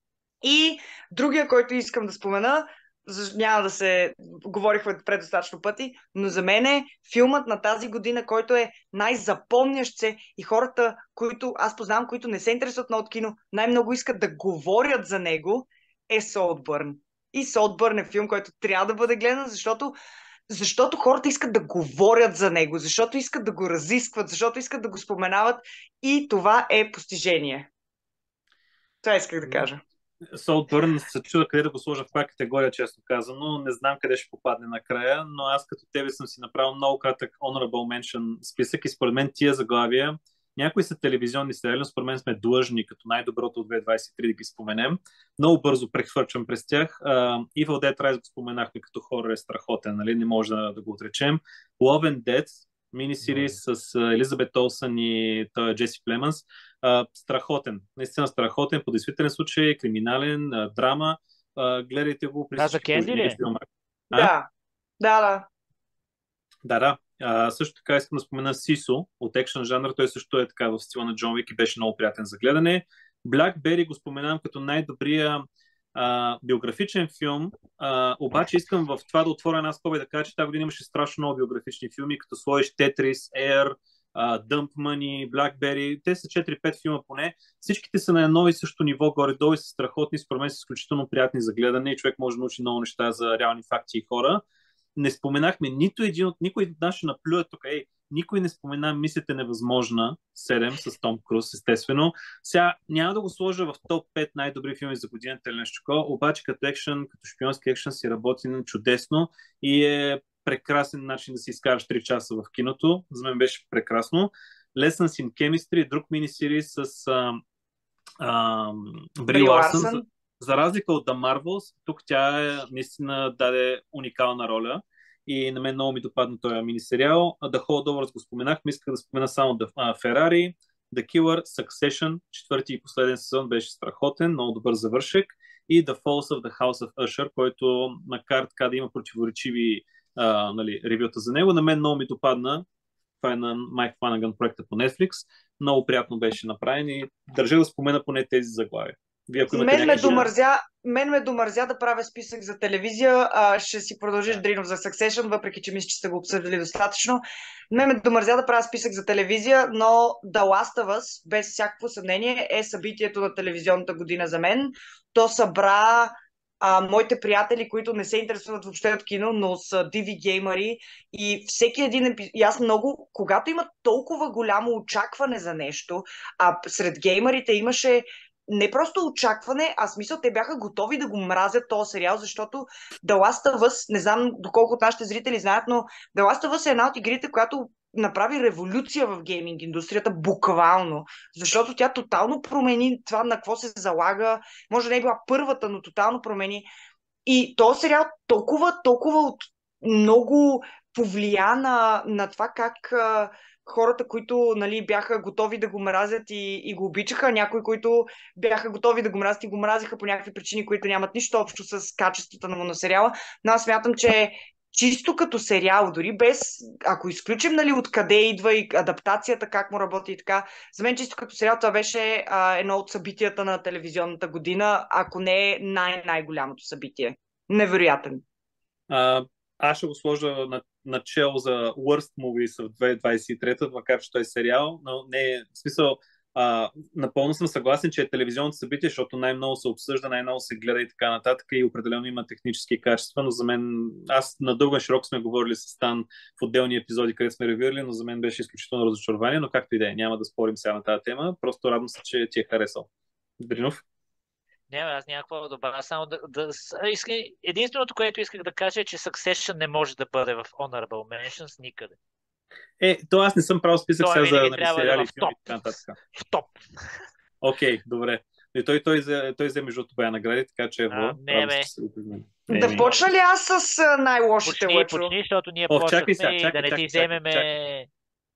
И другия, който искам да спомена, за- няма да се говорихме предостатъчно пъти, но за мен е филмът на тази година, който е най-запомнящ се и хората, които аз познавам, които не се интересуват много от кино, най-много искат да говорят за него, е Солтбърн. И Солтбърн е филм, който трябва да бъде гледан, защото защото хората искат да говорят за него, защото искат да го разискват, защото искат да го споменават и това е постижение. Това исках да кажа. Солтбърн се чуда къде да го сложа в коя категория, честно казано. Не знам къде ще попадне накрая, но аз като тебе съм си направил много кратък honorable mention списък и според мен тия заглавия Някои са телевизионни сериали, но според мен сме длъжни, като най-доброто от две хиляди двадесет и три да ги споменем. Много бързо прехвърчвам през тях. Uh, Evil Dead Rise го споменахме като хорор, е страхотен, нали? Не може да, да го отречем. Love and Death, мини-сирис с uh, Елизабет Олсън и uh, Джеси Племънс. Uh, страхотен, наистина страхотен, по действителен случай, криминален, uh, драма. Uh, гледайте го при Да, за всички Кенди ли? филми. Да, да, да. Да, да. А, също така искам да спомена Сисо от екшън жанра. Той също е така в стила на Джон Уик и беше много приятен за гледане. Blackberry го споменавам като най-добрия а, биографичен филм, а, обаче искам в това да отворя една скоба и да кажа, че тази година имаше страшно много биографични филми, като сложиш Тетрис, Air, Uh, Dump Money, Blackberry, те са четири-пет филма поне. Всичките са на едно и също ниво, горе-долу и са страхотни, според мен са изключително приятни за гледане и човек може да научи много неща за реални факти и хора. Не споменахме нито един от никой от нас ще наплюе тук. Ей, никой не спомена Мисията невъзможна седем с Том Круз, естествено. Сега няма да го сложа в топ пет най-добри филми за годината или нещо такова, обаче като екшън, като шпионски екшън си работи чудесно и е прекрасен начин да си изкараш три часа в киното. За мен беше прекрасно. Lessons in Chemistry, друг мини-сирис с а, а, Бри Ларсън. За, за разлика от The Marvels, тук тя е, наистина даде уникална роля и на мен много ми допадна този мини-сериал. The Holdovers го споменах, ми исках да спомена само The, uh, Ferrari, The Killer, Succession, четвърти и последен сезон беше страхотен, много добър завършек и The Falls of the House of Usher, който макар така да има противоречиви Uh, нали, ревюта за него. На мен много ми допадна. Това е на Майк Фланаган проекта по Netflix. Много приятно беше направен и държа да спомена поне тези заглавия. Вие, ако мен, ме някакви... домързя, мен ме домързя да правя списък за телевизия. А, ще си продължиш, Дринов, за Succession, въпреки че мисля, че сте го обсъдили достатъчно. Мен ме домързя да правя списък за телевизия, но The Last of Us, без всякакво съмнение, е събитието на телевизионната година за мен. То събра а, моите приятели, които не се интересуват въобще от кино, но са диви геймъри и всеки един епизод, и аз много, когато има толкова голямо очакване за нещо, а сред геймърите имаше не просто очакване, а смисъл те бяха готови да го мразят този сериал, защото The Last of Us, не знам доколко от нашите зрители знаят, но The Last of Us е една от игрите, която направи революция в гейминг индустрията, буквално, защото тя тотално промени това на какво се залага, може да не е била първата, но тотално промени и този сериал толкова, толкова от много повлия на, на това как а, хората, които нали, бяха готови да го мразят и, и го обичаха, някои, които бяха готови да го мразят и го мразиха по някакви причини, които нямат нищо общо с качеството на, на сериала, но аз смятам, че чисто като сериал, дори без, ако изключим нали, откъде идва и адаптацията, как му работи и така, за мен чисто като сериал това беше а, едно от събитията на телевизионната година, ако не е най-най-голямото събитие. Невероятен. А, аз ще го сложа на, начало за Worst Movies в две хиляди двадесет и трета, макар че той е сериал, но не е в смисъл. А, напълно съм съгласен, че е телевизионното събитие, защото най-много се обсъжда, най-много се гледа и така нататък и определено има технически качества, но за мен, аз на дълго и широко сме говорили с Стан в отделни епизоди, където сме ревюирали, но за мен беше изключително разочарование, но както и да е, няма да спорим сега на тази тема, просто радвам се, че ти е харесал. Дринов? Не, аз някакво добра, само да, да иска, единственото, което исках да кажа е, че Succession не може да бъде в Honorable Mentions никъде. Е, то аз не съм правил списък сега за нали, сериали и филми и така нататък. В топ. Окей, okay, добре. И той, той, той, той взе между това награди, така че ево. Не, бе. Да не, почна ли аз с най-лошите лъчо? Почни, защото ние О, почнахме чакай, и чакай, да не ти вземеме...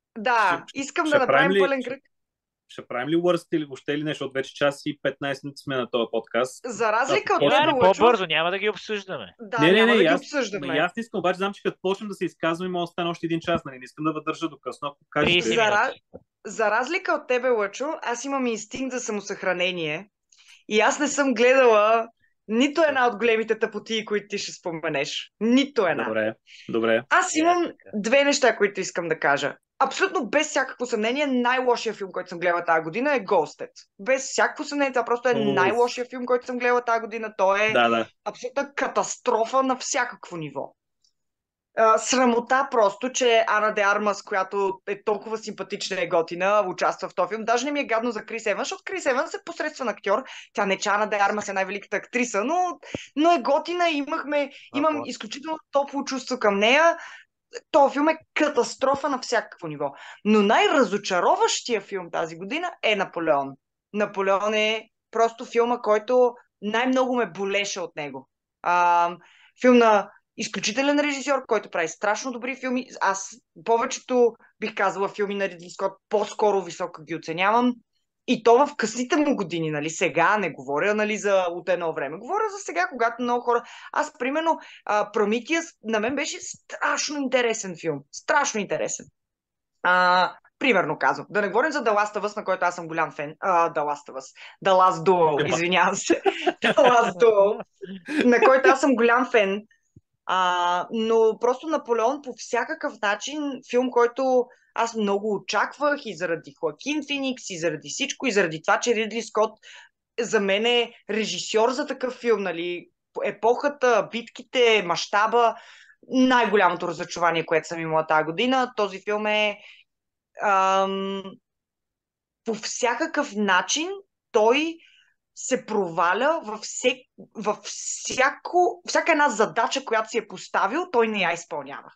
Да, ще, искам ще да направим ли, пълен кръг. Ще правим ли Worst или въобще или нещо? От вече час и петнайсет минути сме на този подкаст. За разлика от тебе, Лъчо... По-бързо, няма да ги обсъждаме. Да, не, не, няма не, да ги аз, обсъждаме. Не, аз не искам, обаче знам, че като почнем да се изказваме, може да стане още един час, нали? Не искам да въдържа до късно. Ако кажеш, за, раз... за разлика от тебе, Лъчо, аз имам инстинкт за самосъхранение и аз не съм гледала нито една от големите тъпоти, които ти ще споменеш. Нито една. Добре, добре. Аз имам две неща, които искам да кажа. Абсолютно без всякакво съмнение, най-лошия филм, който съм гледала тази година е Ghosted. Без всякакво съмнение, това просто е Уф. най-лошия филм, който съм гледала тази година. Той е да, да. абсолютна катастрофа на всякакво ниво. Uh, срамота просто, че Ана де Армас, която е толкова симпатична и готина, участва в този филм. Даже не ми е гадно за Крис Еванс, защото Крис Еванс е посредствен актьор. Тя не че Ана де Армас е най-великата актриса, но, но е готина и имахме, имам изключително топло чувство към нея. този филм е катастрофа на всякакво ниво. Но най-разочароващия филм тази година е Наполеон. Наполеон е просто филма, който най-много ме болеше от него. А, филм на изключителен режисьор, който прави страшно добри филми. Аз повечето, бих казала, филми на Ридли Скот по-скоро високо ги оценявам. И то в късните му години, нали, сега не говоря, нали, за от едно време. Говоря за сега, когато много хора... Аз, примерно, Прометиас на мен беше страшно интересен филм. Страшно интересен. А, примерно казвам. Да не говорим за The Last of Us, на който аз съм голям фен. А, The Last of Us. The Last Duel, извинявам се. The Last Duel, на който аз съм голям фен. А, но просто Наполеон по всякакъв начин, филм, който аз много очаквах и заради Хоакин Феникс, и заради всичко, и заради това, че Ридли Скот за мен е режисьор за такъв филм, нали, епохата, битките, мащаба, най-голямото разочарование, което съм имала тази година. Този филм е ам, по всякакъв начин той се проваля във, всек, във всяко, всяка една задача, която си е поставил, той не я изпълнява.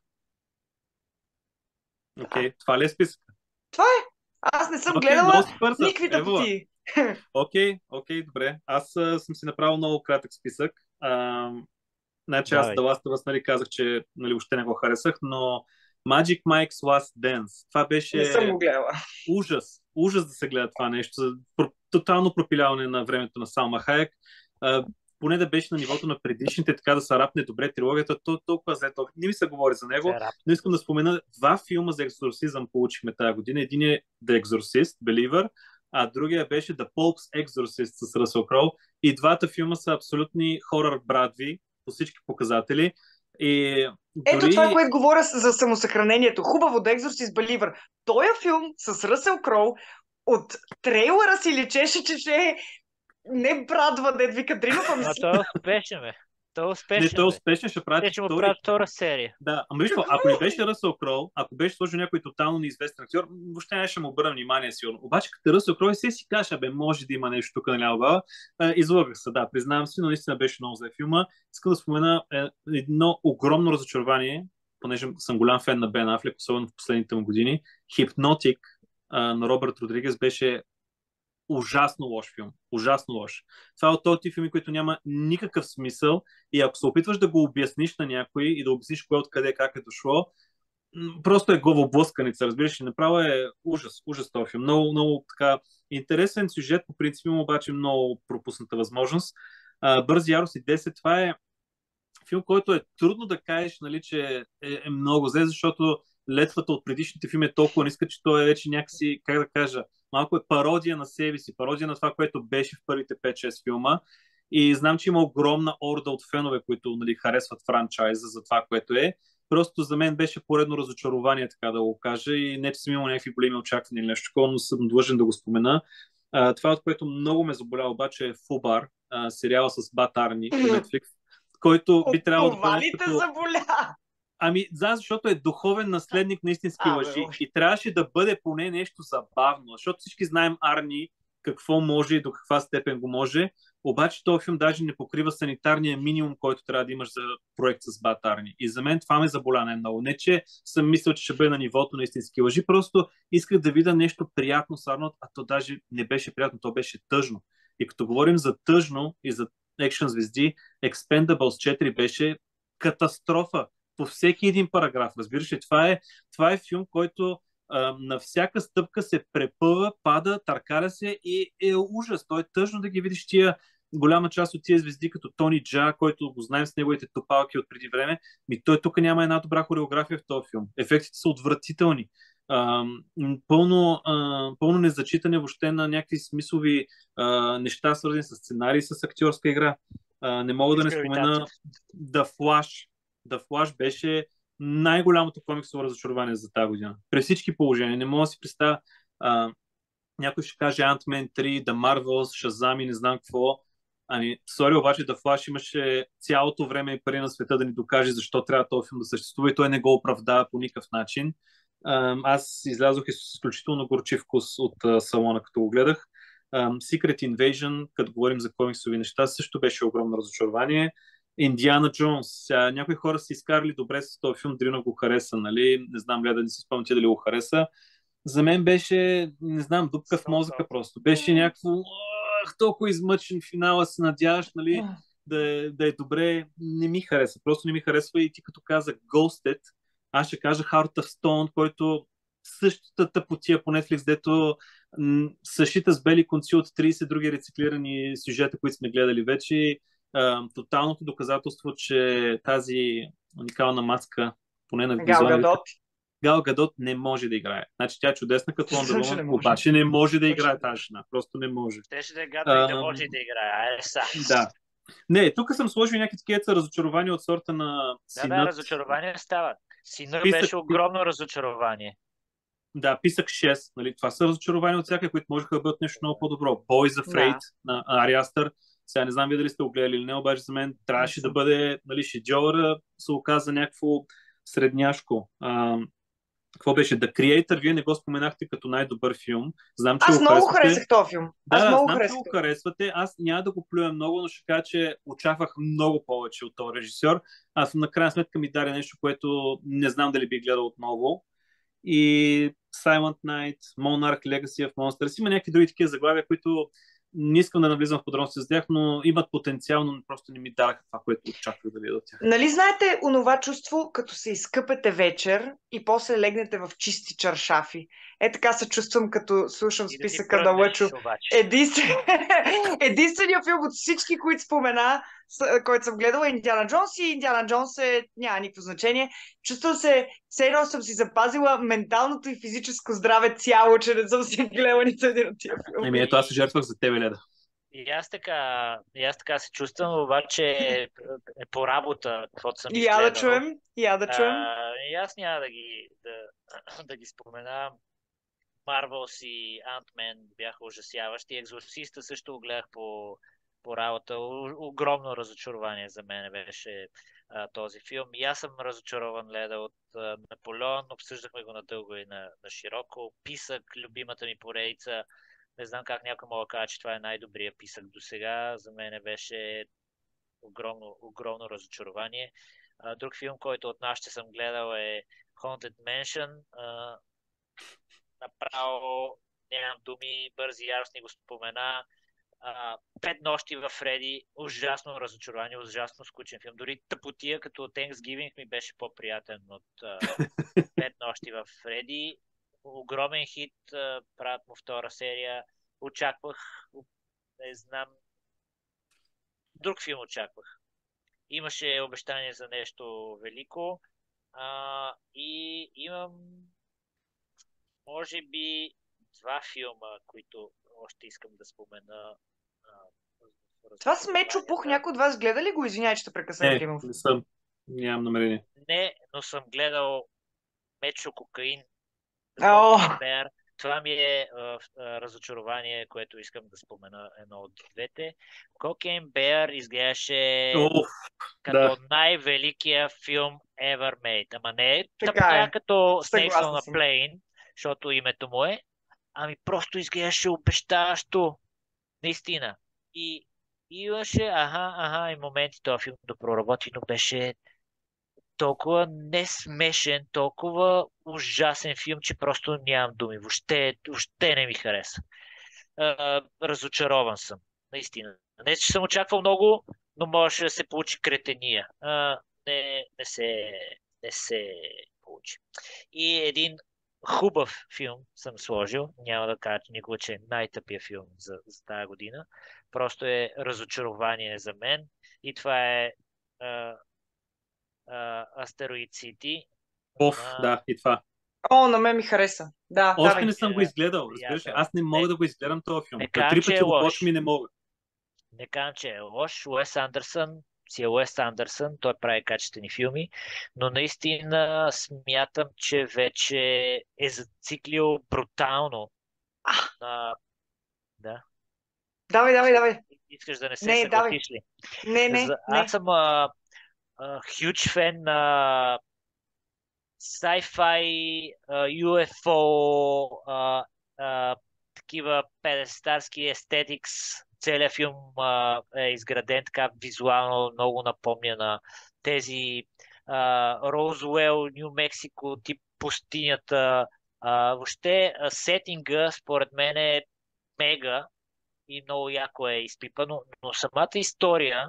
Окей, okay. Това ли е списък? Това е. Аз не съм okay, гледала никакви тъпоти. Окей, окей, добре. Аз а, съм си направил много кратък списък. А, значи аз The Last of Us, нали, казах, че нали, още не го харесах, но Magic Mike's Last Dance. Това беше не съм го гледала. Ужас. Ужас да се гледа това нещо. Тотално пропиляване на времето на Салма Хайек. А, поне да беше на нивото на предишните, така да се рапне добре трилогията, то толкова зле, толкова. Не ми се говори за него, но искам да спомена два филма за екзорсизъм получихме тази година. Един е The Exorcist, Believer, а другия беше The Pope's Exorcist с Ръсъл Кроу. И двата филма са абсолютни хорър брадви по всички показатели. И Ето дори... това, което говоря за самосъхранението. Хубаво, The Exorcist Believer. Той филм с Ръсъл Кроу от трейлера си личеше, че ще е не брадва, дед вика Дринов, ами си... А той е успешен, бе. Той е успешен, Не, той е успешен, ще прави Те ще му правят втора серия. Да, ама виж, ако не беше Ръсъл Кроу, ако беше сложил някой тотално неизвестен актьор, въобще не ще му обърна внимание сигурно. Обаче като Ръсъл Кроу се си каже, бе, може да има нещо тук наляво глава. Излагах се, да, признавам си, но наистина беше много зле филма. Искам да спомена едно огромно разочарование, понеже съм голям фен на Бен Афлек, особено в последните му години. Хипнотик на Робърт Родригес беше ужасно лош филм. Ужасно лош. Това е от този филми, които няма никакъв смисъл и ако се опитваш да го обясниш на някой и да обясниш кое откъде как е дошло, просто е главоблъсканица, разбираш ли, направо е ужас, ужас този филм. Много, много така интересен сюжет, по принцип има обаче много пропусната възможност. Бързи ярост и десет, това е филм, който е трудно да кажеш, нали, че е, е много зле, защото летвата от предишните филми е толкова ниска, че той е вече някакси, как да кажа, малко е пародия на себе си, пародия на това, което беше в първите пет-шест филма. И знам, че има огромна орда от фенове, които нали, харесват франчайза за това, което е. Просто за мен беше поредно разочарование, така да го кажа. И не, че съм имал някакви големи очаквания или нещо такова, но съм длъжен да го спомена. А, това, от което много ме заболя, обаче е Фубар, а, сериала с Бат Арни по Netflix, който би трябвало да бъде като... заболя? Ами, да, защото е духовен наследник на истински а, лъжи. Бе, и трябваше да бъде поне нещо забавно, защото всички знаем Арни какво може и до каква степен го може. Обаче този филм даже не покрива санитарния минимум, който трябва да имаш за проект с Бат Арни. И за мен това ме заболя най-много. Не, че съм мислил, че ще бъде на нивото на истински лъжи, просто исках да видя нещо приятно с Арнолд, а то даже не беше приятно, то беше тъжно. И като говорим за тъжно и за екшън звезди, Expendables четири беше катастрофа по всеки един параграф. Разбираш ли, това е, това е филм, който а, на всяка стъпка се препъва, пада, търкаля се и е ужас. Той е тъжно да ги видиш тия голяма част от тия звезди, като Тони Джа, който го знаем с неговите топалки от преди време. Ми той тук няма една добра хореография в този филм. Ефектите са отвратителни. А, пълно, а, пълно незачитане въобще на някакви смислови а, неща, свързани с сценарий, с актьорска игра. А, не мога да не спомена The Flash. The Flash беше най-голямото комиксово разочарование за тази година. При всички положения. Не мога да си представя а, някой ще каже Ant-Man три, The Marvels, Shazam и не знам какво. Ами, сори, обаче The Flash имаше цялото време и пари на света да ни докаже защо трябва този филм да съществува и той не го оправдава по никакъв начин. А, аз излязох с изключително горчив вкус от а, салона, като го гледах. А, Secret Invasion, като говорим за комиксови неща, също беше огромно разочарование. Индиана Джонс. Сега, някои хора са изкарали добре с този филм, Дрина го хареса, нали? Не знам, гледа, да не си спомням ти дали го хареса. За мен беше, не знам, дупка в мозъка просто. Беше някакво, ах, толкова измъчен финала, се надяваш, нали, да е, да е добре. Не ми хареса, просто не ми харесва и ти като казах Ghosted, аз ще кажа Heart of Stone, който същата тъпотия по Netflix, дето м- съшита с бели конци от трийсет други рециклирани сюжета, които сме гледали вече. А, тоталното доказателство, че тази уникална маска, поне на Гал визуалите, Гадот. Гал Гадот не може да играе. Значи тя е чудесна като Естествено, че Wonder не Woman, може. обаче не може да Точно играе така. тази жена. Просто не може. Щеше да е гадно и да Ам, може и да играе. Айде са. Да. Не, тук съм сложил някакви такива разочарования от сорта на Да, да, синът. разочарование става. Синът Писък, беше огромно разочарование. да, писах шест. Нали? Това са разочарования от всяка, които можеха да бъдат нещо много по-добро. Boys Afraid Да. на Ари Астър. Сега не знам вие дали сте го гледали или не, обаче за мен трябваше Не да съм. бъде, нали, шедьовъра, се оказа някакво средняшко. А, какво беше? The Creator, вие не го споменахте като най-добър филм. Знам, че Аз го много харесвате. харесах този филм. Да, Аз да, много знам, че харесах. го харесвате. Аз няма да го плюя много, но ще кажа, че очаквах много повече от този режисьор. Аз на крайна сметка ми даде нещо, което не знам дали би гледал отново. И Silent Night, Monarch, Legacy of Monsters. Има някакви други такива заглавия, които не искам да навлизам в подробности за тях, но имат потенциал, но просто не ми дараха това, което очаквах да видя от тях. Нали знаете онова чувство, като се изкъпете вечер и после легнете в чисти чаршафи? Е, така се чувствам, като слушам И да ти списъка на пръднеш, Лъчо. обаче. Единствен... Единственият филм от всички, които спомена, с- който съм гледала, е Индиана Джонс и Индиана Джонс е... няма никакво значение. Чувствам се, все едно съм си запазила менталното и физическо здраве цяло, че не съм си гледала нито един от тия филми. Еми, ето аз се жертвах за тебе, Леда. И аз така, и аз така се чувствам, обаче е, е по работа, каквото съм И я да изгледал. чуем, и я да чуем. А, и аз няма да ги, да, да ги споменавам. Marvels и Ant-Man бяха ужасяващи. Екзорциста също го гледах по, по работа. У, огромно разочарование за мен беше а, този филм. И аз съм разочарован, Леда, от а, Наполеон. Обсъждахме го надълго и на, на широко. Писък, любимата ми поредица. Не знам как някой мога да каже, че това е най-добрият писък до сега. За мен беше огромно, огромно разочарование. А, друг филм, който от нашите съм гледал е Haunted Mansion. А, направо нямам думи, бързи яростни го спомена. А, Пет нощи в Фреди, ужасно разочарование, ужасно скучен филм. Дори тъпотия като Thanksgiving ми беше по-приятен от а, Пет нощи в Фреди. Огромен хит, а, правят му втора серия. Очаквах, не знам, друг филм очаквах. Имаше обещание за нещо велико. А, и имам може би два филма, които още искам да спомена. а, Това с Мечо Пух, някой от вас гледа ли го? Извинявай, че те прекъсвам, Не, Димов. не съм. Нямам намерение. Не, но съм гледал Мечо Кокаин. О! Bear. Това ми е а, а, разочарование, което искам да спомена едно от двете. Cocaine Bear изглеждаше Оф, като да. най-великия филм ever made. Ама не е Така тъпня е. като Snakes Съгласна on a съм. Plane, защото името му е, ами просто изглеждаше обещаващо. Наистина. И имаше, аха, аха, и моменти този филм да проработи, но беше толкова несмешен, толкова ужасен филм, че просто нямам думи. Въобще, въобще не ми хареса. А, разочарован съм. Наистина. Не, че съм очаквал много, но може да се получи кретения. А, не, не се, не се получи. И един хубав филм съм сложил. Няма да кажа никога, че е най-тъпия филм за, за тази година. Просто е разочарование за мен. И това е а, а, Астероид Сити. Оф, на да, и това. О, на мен ми хареса. Да, Още давай. не съм го изгледал, разбираш ли? приятел. Аз не мога Не, да го изгледам този филм. не На казвам, три че е пъти го лош. почвам и не мога. Не казвам, че е лош. Уес Андерсън си е Уес Андерсън, той прави качествени филми, но наистина смятам, че вече е зациклил брутално А, на... Да. давай, давай, давай. Искаш да не се Не, давай. съгласиш ли? Не, не, За... не. Аз съм а, а, хюдж фен на sci-fi, а, ю еф о, а, а, такива педестарски естетикс целият филм а, е изграден така визуално, много напомня на тези Роузвел, Ню Мексико, тип пустинята. А, въобще а, сетинга според мен е мега и много яко е изпипано, но самата история,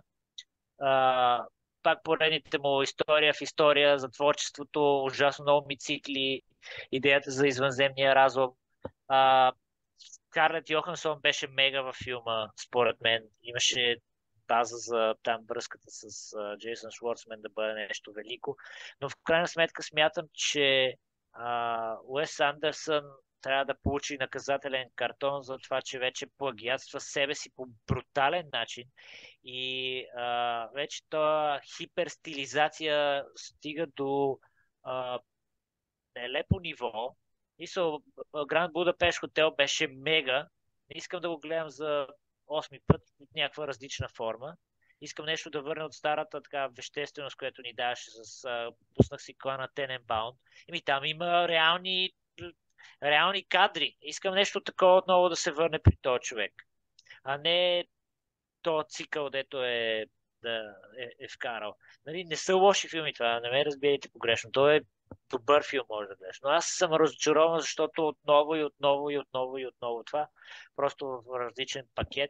а, пак поредните му история в история за творчеството, ужасно много мицикли, идеята за извънземния разум. А, Скарлет Йохансон беше мега във филма, според мен. Имаше база за там връзката с а, Джейсън Шварцман да бъде нещо велико. Но в крайна сметка смятам, че а, Уес Андерсън трябва да получи наказателен картон за това, че вече плагиатства себе си по брутален начин и а, вече това хиперстилизация стига до а, нелепо ниво. Мисъл, Гранд Будапешт хотел беше мега. Не искам да го гледам за осми път в някаква различна форма. Искам нещо да върна от старата така вещественост, която ни даваше с а, пуснах си клана Тененбаун. И ми там има реални, реални кадри. Искам нещо такова отново да се върне при този човек. А не този цикъл, дето е, да, е, е вкарал. Нали, не са лоши филми това, не ме разбирайте погрешно. Той е добър филм, може да гледаш. Но аз съм разочарован, защото отново и отново и отново и отново това. Просто в различен пакет.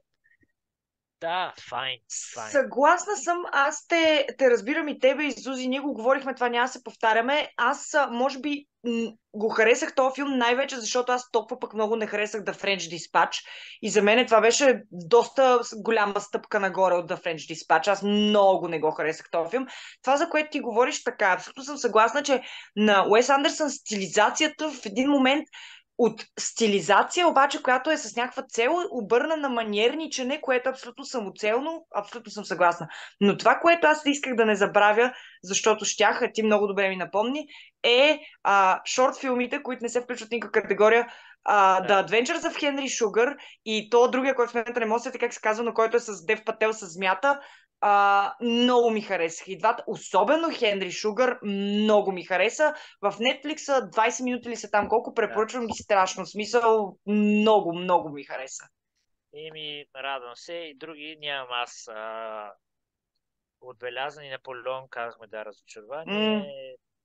Да, файн, файн. Съгласна съм, аз те, те разбирам и тебе и Зузи, ние го говорихме, това няма да се повтаряме. Аз, а, може би, м- го харесах този филм най-вече, защото аз толкова пък много не харесах The French Dispatch и за мен това беше доста голяма стъпка нагоре от The French Dispatch. Аз много не го харесах този филм. Това, за което ти говориш, така, абсолютно съм съгласна, че на Уес Андерсън стилизацията в един момент от стилизация, обаче, която е с някаква цел, обърна на маниерничене, което е абсолютно самоцелно, абсолютно съм съгласна. Но това, което аз исках да не забравя, защото щях, а ти много добре ми напомни, е а, шорт филмите, които не се включват в никаква категория, а, The Adventures of Henry Sugar и то другия, който в момента не може да как се казва, но който е с Дев Пател с змията. А, много ми харесаха и двата, особено Хенри Шугър, много ми хареса. В Netflix двайсет минути ли са там, колко препоръчвам ги страшно, смисъл много, много ми хареса. Еми, радвам се и други нямам аз. А, отбелязани Наполеон, казахме да, разочарование. М.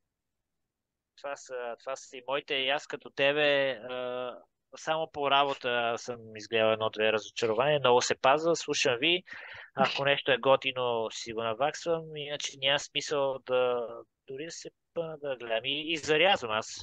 Това са, това са и моите, и аз като тебе. А, само по работа съм изгледал едно-две разочарования, много се паза, слушам ви. Ако нещо е готино, си го наваксвам, иначе няма смисъл да дори да се пъна да гледам. И, и зарязвам аз.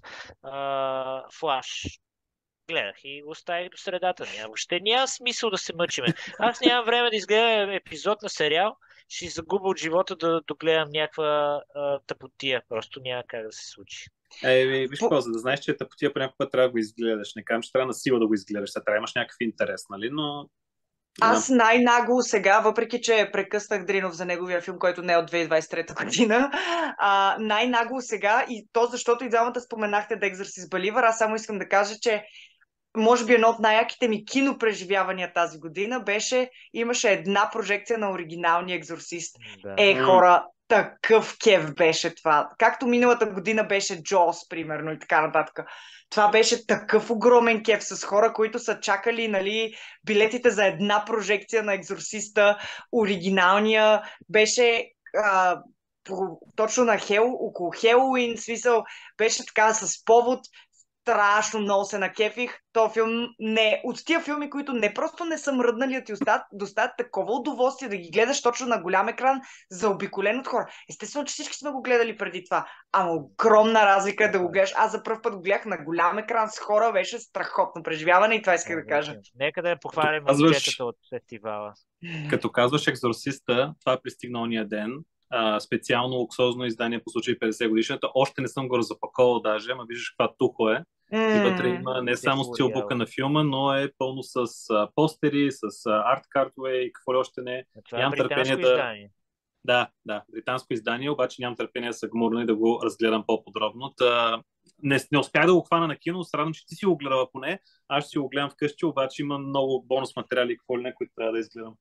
А, Флаш гледах и го оставих до средата. Няма, въобще няма смисъл да се мъчиме. Аз нямам време да изгледам епизод на сериал, ще загубя от живота да догледам някаква а, тъпотия. Просто няма как да се случи. Е, виж По- какво, за да знаеш, че тъпотия по някакъв път трябва да го изгледаш. Не казвам, че трябва на сила да го изгледаш. Сега трябва да имаш някакъв интерес, нали? Но Аз най-нагло сега, въпреки че прекъснах Дринов за неговия филм, който не е от две хиляди двайсет и трета година, а, най-нагло сега, и то защото и двамата споменахте The Exorcist Believer, аз само искам да кажа, че може би едно от най-яките ми кинопреживявания тази година беше, имаше една прожекция на оригиналния Екзорцист. Да. Е, М. хора, такъв кеф беше това. Както миналата година беше Джоус, примерно, и така нататък. Това беше такъв огромен кеф с хора, които са чакали, нали, билетите за една прожекция на Екзорциста. Оригиналния беше а, по- точно на Хел, около Хелоуин, смисъл, беше така с повод. Страшно много се накефих. То филм не от тия филми, които не просто не са мръднали да ти остават, доставят такова удоволствие да ги гледаш точно на голям екран, заобиколен от хора. Естествено, че всички сме го гледали преди това. Ама огромна разлика е да го гледаш. Аз за първ път го гледах на голям екран с хора, беше страхотно преживяване и това исках да кажа. Нека да я похвалим Казваш- момчетата от фестивала. като казваш Екзорциста, това е пристигна ония ден. А, специално луксозно издание по случай петдесет годишната. Още не съм го разопаковал даже, ама виждаш каква тухо е. И вътре М. има не само Те стилбука флорява. на филма, но е пълно с а, постери, с арт картове и какво ли още не. Това е Нямам британско търпение да... издание. Да, да, британско издание, обаче нямам търпение да се гмурна и да го разгледам по-подробно. Та, не, не успях да го хвана на кино, се радвам, че ти си го гледала поне. Аз ще си го гледам вкъщи, обаче има много бонус материали и какво ли не, които трябва да изгледам.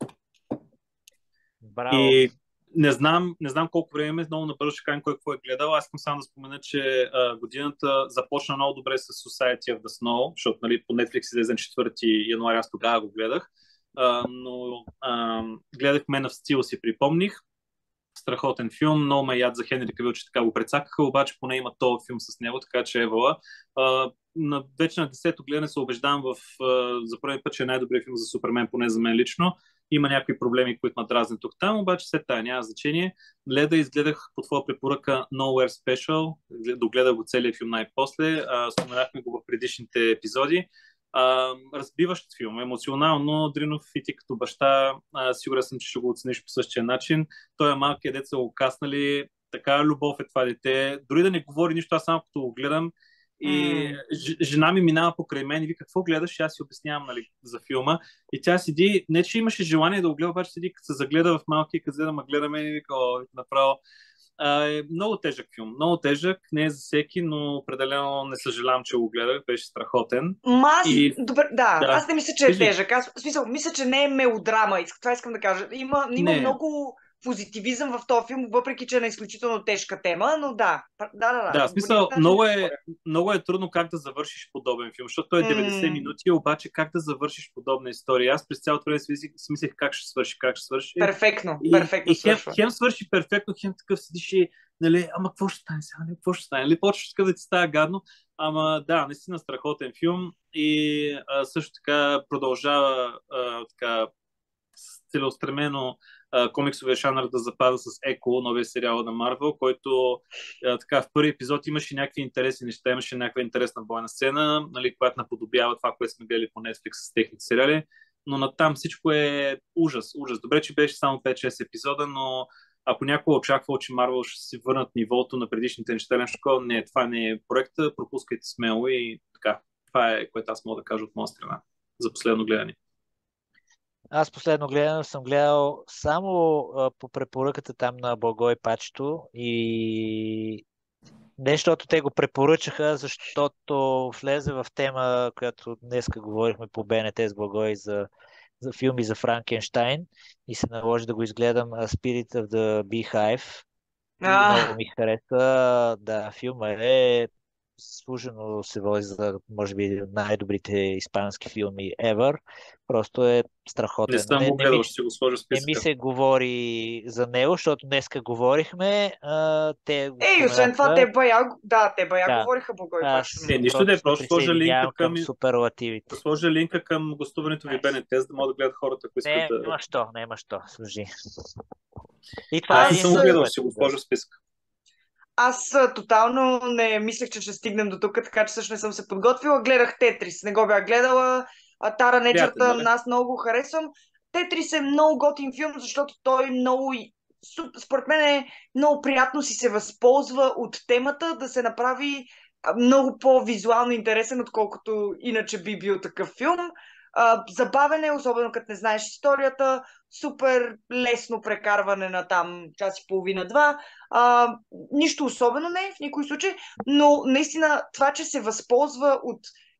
Браво. И не знам, не знам колко време, много набързо ще кажем кой какво е гледал. Аз искам само да спомена, че а, годината започна много добре с Society of the Snow, защото нали, по Netflix излезе четвърти януари, аз тогава го гледах. а, но а, гледах Man of Steel, си припомних. Страхотен филм, много ме яд за Хенри Кавил, че така го прецакаха, обаче поне има този филм с него, така че евала. А, на, вече на десето гледане се убеждавам в, а, за първи път, че е най-добрият филм за Супермен, поне за мен лично. Има някакви проблеми, които ме дразнят тук-там, обаче след тая няма значение. Гледа, изгледах по твоя препоръка Nowhere Special, догледах го целият филм най-после, а, споменахме го в предишните епизоди. А, разбиващ филм, емоционално. Дринов и ти като баща, а, сигурен съм, че ще го оцениш по същия начин. Той е малкият деца го каснали, така любов е това дете. Дори да не говори нищо, аз само като го гледам и М. ж- жена ми минава покрай мен и вика, какво гледаш? И аз си обяснявам, нали, за филма. И тя седи, не че имаше желание да го гледа, обаче седи, като се загледа в малки и каза да ме гледа мен и вика, о, направо. А, е много тежък филм. Много тежък, не е за всеки, но определено не съжалявам, че го гледах. Беше страхотен. Ма аз, И добър, да, да, аз не мисля, че е кажи, тежък. Аз, в смисъл, мисля, че не е мелодрама. Иск- Това искам да кажа. Има, има не, много позитивизъм в този филм, въпреки че е на изключително тежка тема, но да, да, да, да, да, в по никакъв смисъл, начин не много е, споря. много е трудно как да завършиш подобен филм, защото той е деветдесет М, минути, обаче как да завършиш подобна история. Аз през цялото време си мислих, си мислех как ще свърши, как ще свърши. перфектно, И, перфектно и хем, свършва. хем свърши перфектно, хем такъв седиш и, нали, ама какво ще стане сега, нали, какво ще стане, нали, почваш такъв да ти става гадно, ама да, наистина страхотен филм и а, също така продължава а, така целеустремено а, комиксовия жанр да запада с Еко, новия сериал на Марвел, който а, така в първи епизод имаше някакви интересни неща, имаше някаква интересна бойна сцена, нали, която наподобява това, което сме гледали по Netflix с техните сериали, но натам всичко е ужас, ужас. Добре, че беше само пет-шест епизода, но ако някой очаквал, че Марвел ще си върнат нивото на предишните неща, нещо такова, не, това не е проекта, пропускайте смело и така. Това е, което аз мога да кажа от моя страна за последно гледане. Аз последно гледам съм гледал само а, по препоръката там на Благой Пачето и не защото те го препоръчаха, защото влезе в тема, която днеска говорихме по БНТ с Благой за, за филми за Франкенщайн и се наложи да го изгледам а, Spirit of the Beehive и много А, ми хареса. Да, филма е служено се води за, може би, един от най-добрите испански филми ever. Просто е Не страхотен. съм Не, го не ми, гледал, ще си го сложа в не ми списъка. се говори за него, защото днеска говорихме. А, те го ей, освен това, споменаха. те бая, да, те бая Да, говориха Богой паче аз Е, много. нищо да просто е, се просто сложа линка присъединявам към, към суперлативите. да сложа линка към гостуването ви БНТ, за да могат да гледат хората, ако искат Не, да... няма що, няма що, служи. И това Аз е не съм Аз, го единственото, гледал, което ще го съм гледал. сложа в списъка. аз а, тотално не мислех, че ще стигнем до тук, така че също не съм се подготвила. Гледах Тетрис, не го бях гледала. А, Тара Приятен, Неджърта, нали? аз много го харесвам. Тетрис е много готин филм, защото той много, и- су- според мен е много приятно си се възползва от темата да се направи а, много по-визуално интересен, отколкото иначе би бил такъв филм. А, забавен е, особено като не знаеш историята. Супер лесно прекарване на там час и половина-два. А, нищо особено не е в никой случай, но наистина това, че се възползва от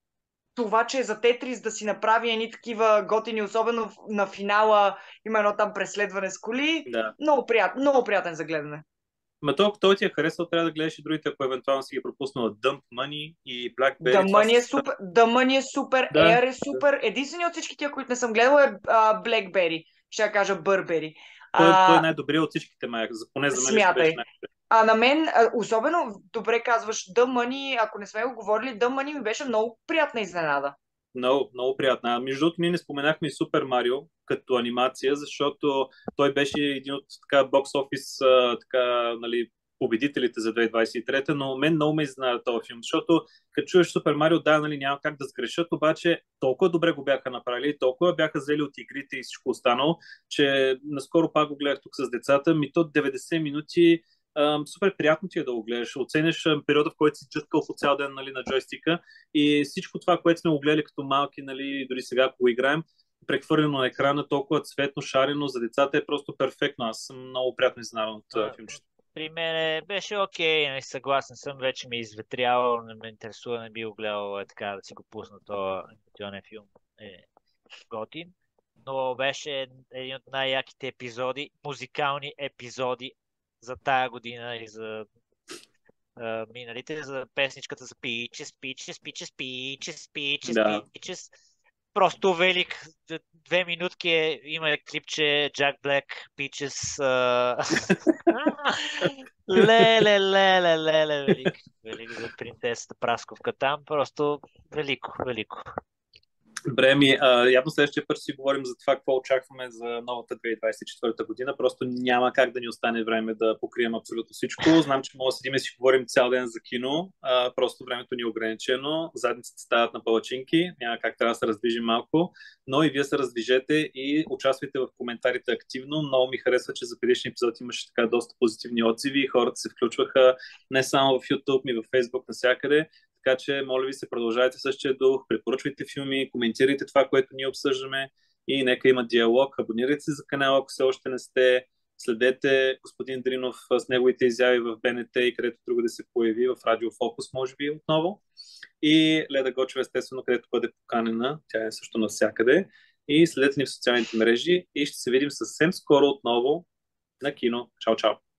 това, че е за Тетрис да си направи едни такива готини, особено в- на финала има едно там преследване с коли, Да. много, прият, много приятен за гледане. Ма толкова той ти е харесал, трябва да гледаш и другите, ако евентуално си ги пропуснала. Dump Money и The Blackberry. Това Money е са... супер, The Money е супер, Да, Air е да. супер. Единственият от всички тия, които не съм гледала е а, Blackberry. Ще я кажа Burberry. Той, той е А, най-добрият от всичките, май. За, поне за мен лично беше смятай. най А на мен, а, особено добре казваш The Money, ако не сме го говорили, The Money ми беше много приятна изненада. Много, много приятна. Между другото, ние не споменахме и Супер Марио като анимация, защото той беше един от така бокс офис така, нали, победителите за две хиляди двадесет и трета, но мен много ме изненада този филм, защото като чуеш Супер Марио, да, нали, няма как да сгрешат, обаче толкова добре го бяха направили, толкова бяха взели от игрите и всичко останало, че наскоро пак го гледах тук с децата, ми то деветдесет минути. Uh, супер приятно ти е да го гледаш. Оценяш uh, периода, в който си джъткал по цял ден, нали, на джойстика и всичко това, което сме го гледали като малки, нали, дори сега, ако го играем, прехвърлено на екрана, толкова цветно, шарено за децата е просто перфектно. Аз съм много приятно изненадан от uh, А, филмчето. При мен беше окей, нали, съгласен съм, вече ми е изветрявал, не ме интересува, не би го гледал е, така да си го пусна този анимационен филм. Е готин, но беше един от най-яките епизоди, музикални епизоди за тая година и за а, миналите, за песничката за Peaches, Peaches, Peaches, Peaches, Peaches, Да. Peaches. Просто велик. Две минутки е, има клипче Jack Black, Peaches. а, Леле, леле, леле, велик. Велик за принцесата Прасковка там. Просто велико, велико. Добре, ми, а, явно следващия път ще си говорим за това, какво очакваме за новата две хиляди двадесет и четвърта година. Просто няма как да ни остане време да покрием абсолютно всичко. Знам, че може да седим и си говорим цял ден за кино, а, просто времето ни е ограничено. Задниците стават на палачинки, няма как трябва да се раздвижим малко, но и вие се раздвижете и участвайте в коментарите активно. Много ми харесва, че за предишния епизод имаше така доста позитивни отзиви. Хората се включваха не само в YouTube, но и в Facebook, навсякъде. Така че, моля ви се, продължайте същия дух, препоръчвайте филми, коментирайте това, което ние обсъждаме и нека има диалог. Абонирайте се за канала, ако все още не сте. Следете господин Дринов с неговите изяви в БНТ и където друго да се появи, в Радио Фокус, може би отново. И Леда Гочева, естествено, където бъде поканена. Тя е също навсякъде. И следете ни в социалните мрежи и ще се видим съвсем скоро отново на кино. Чао, чао!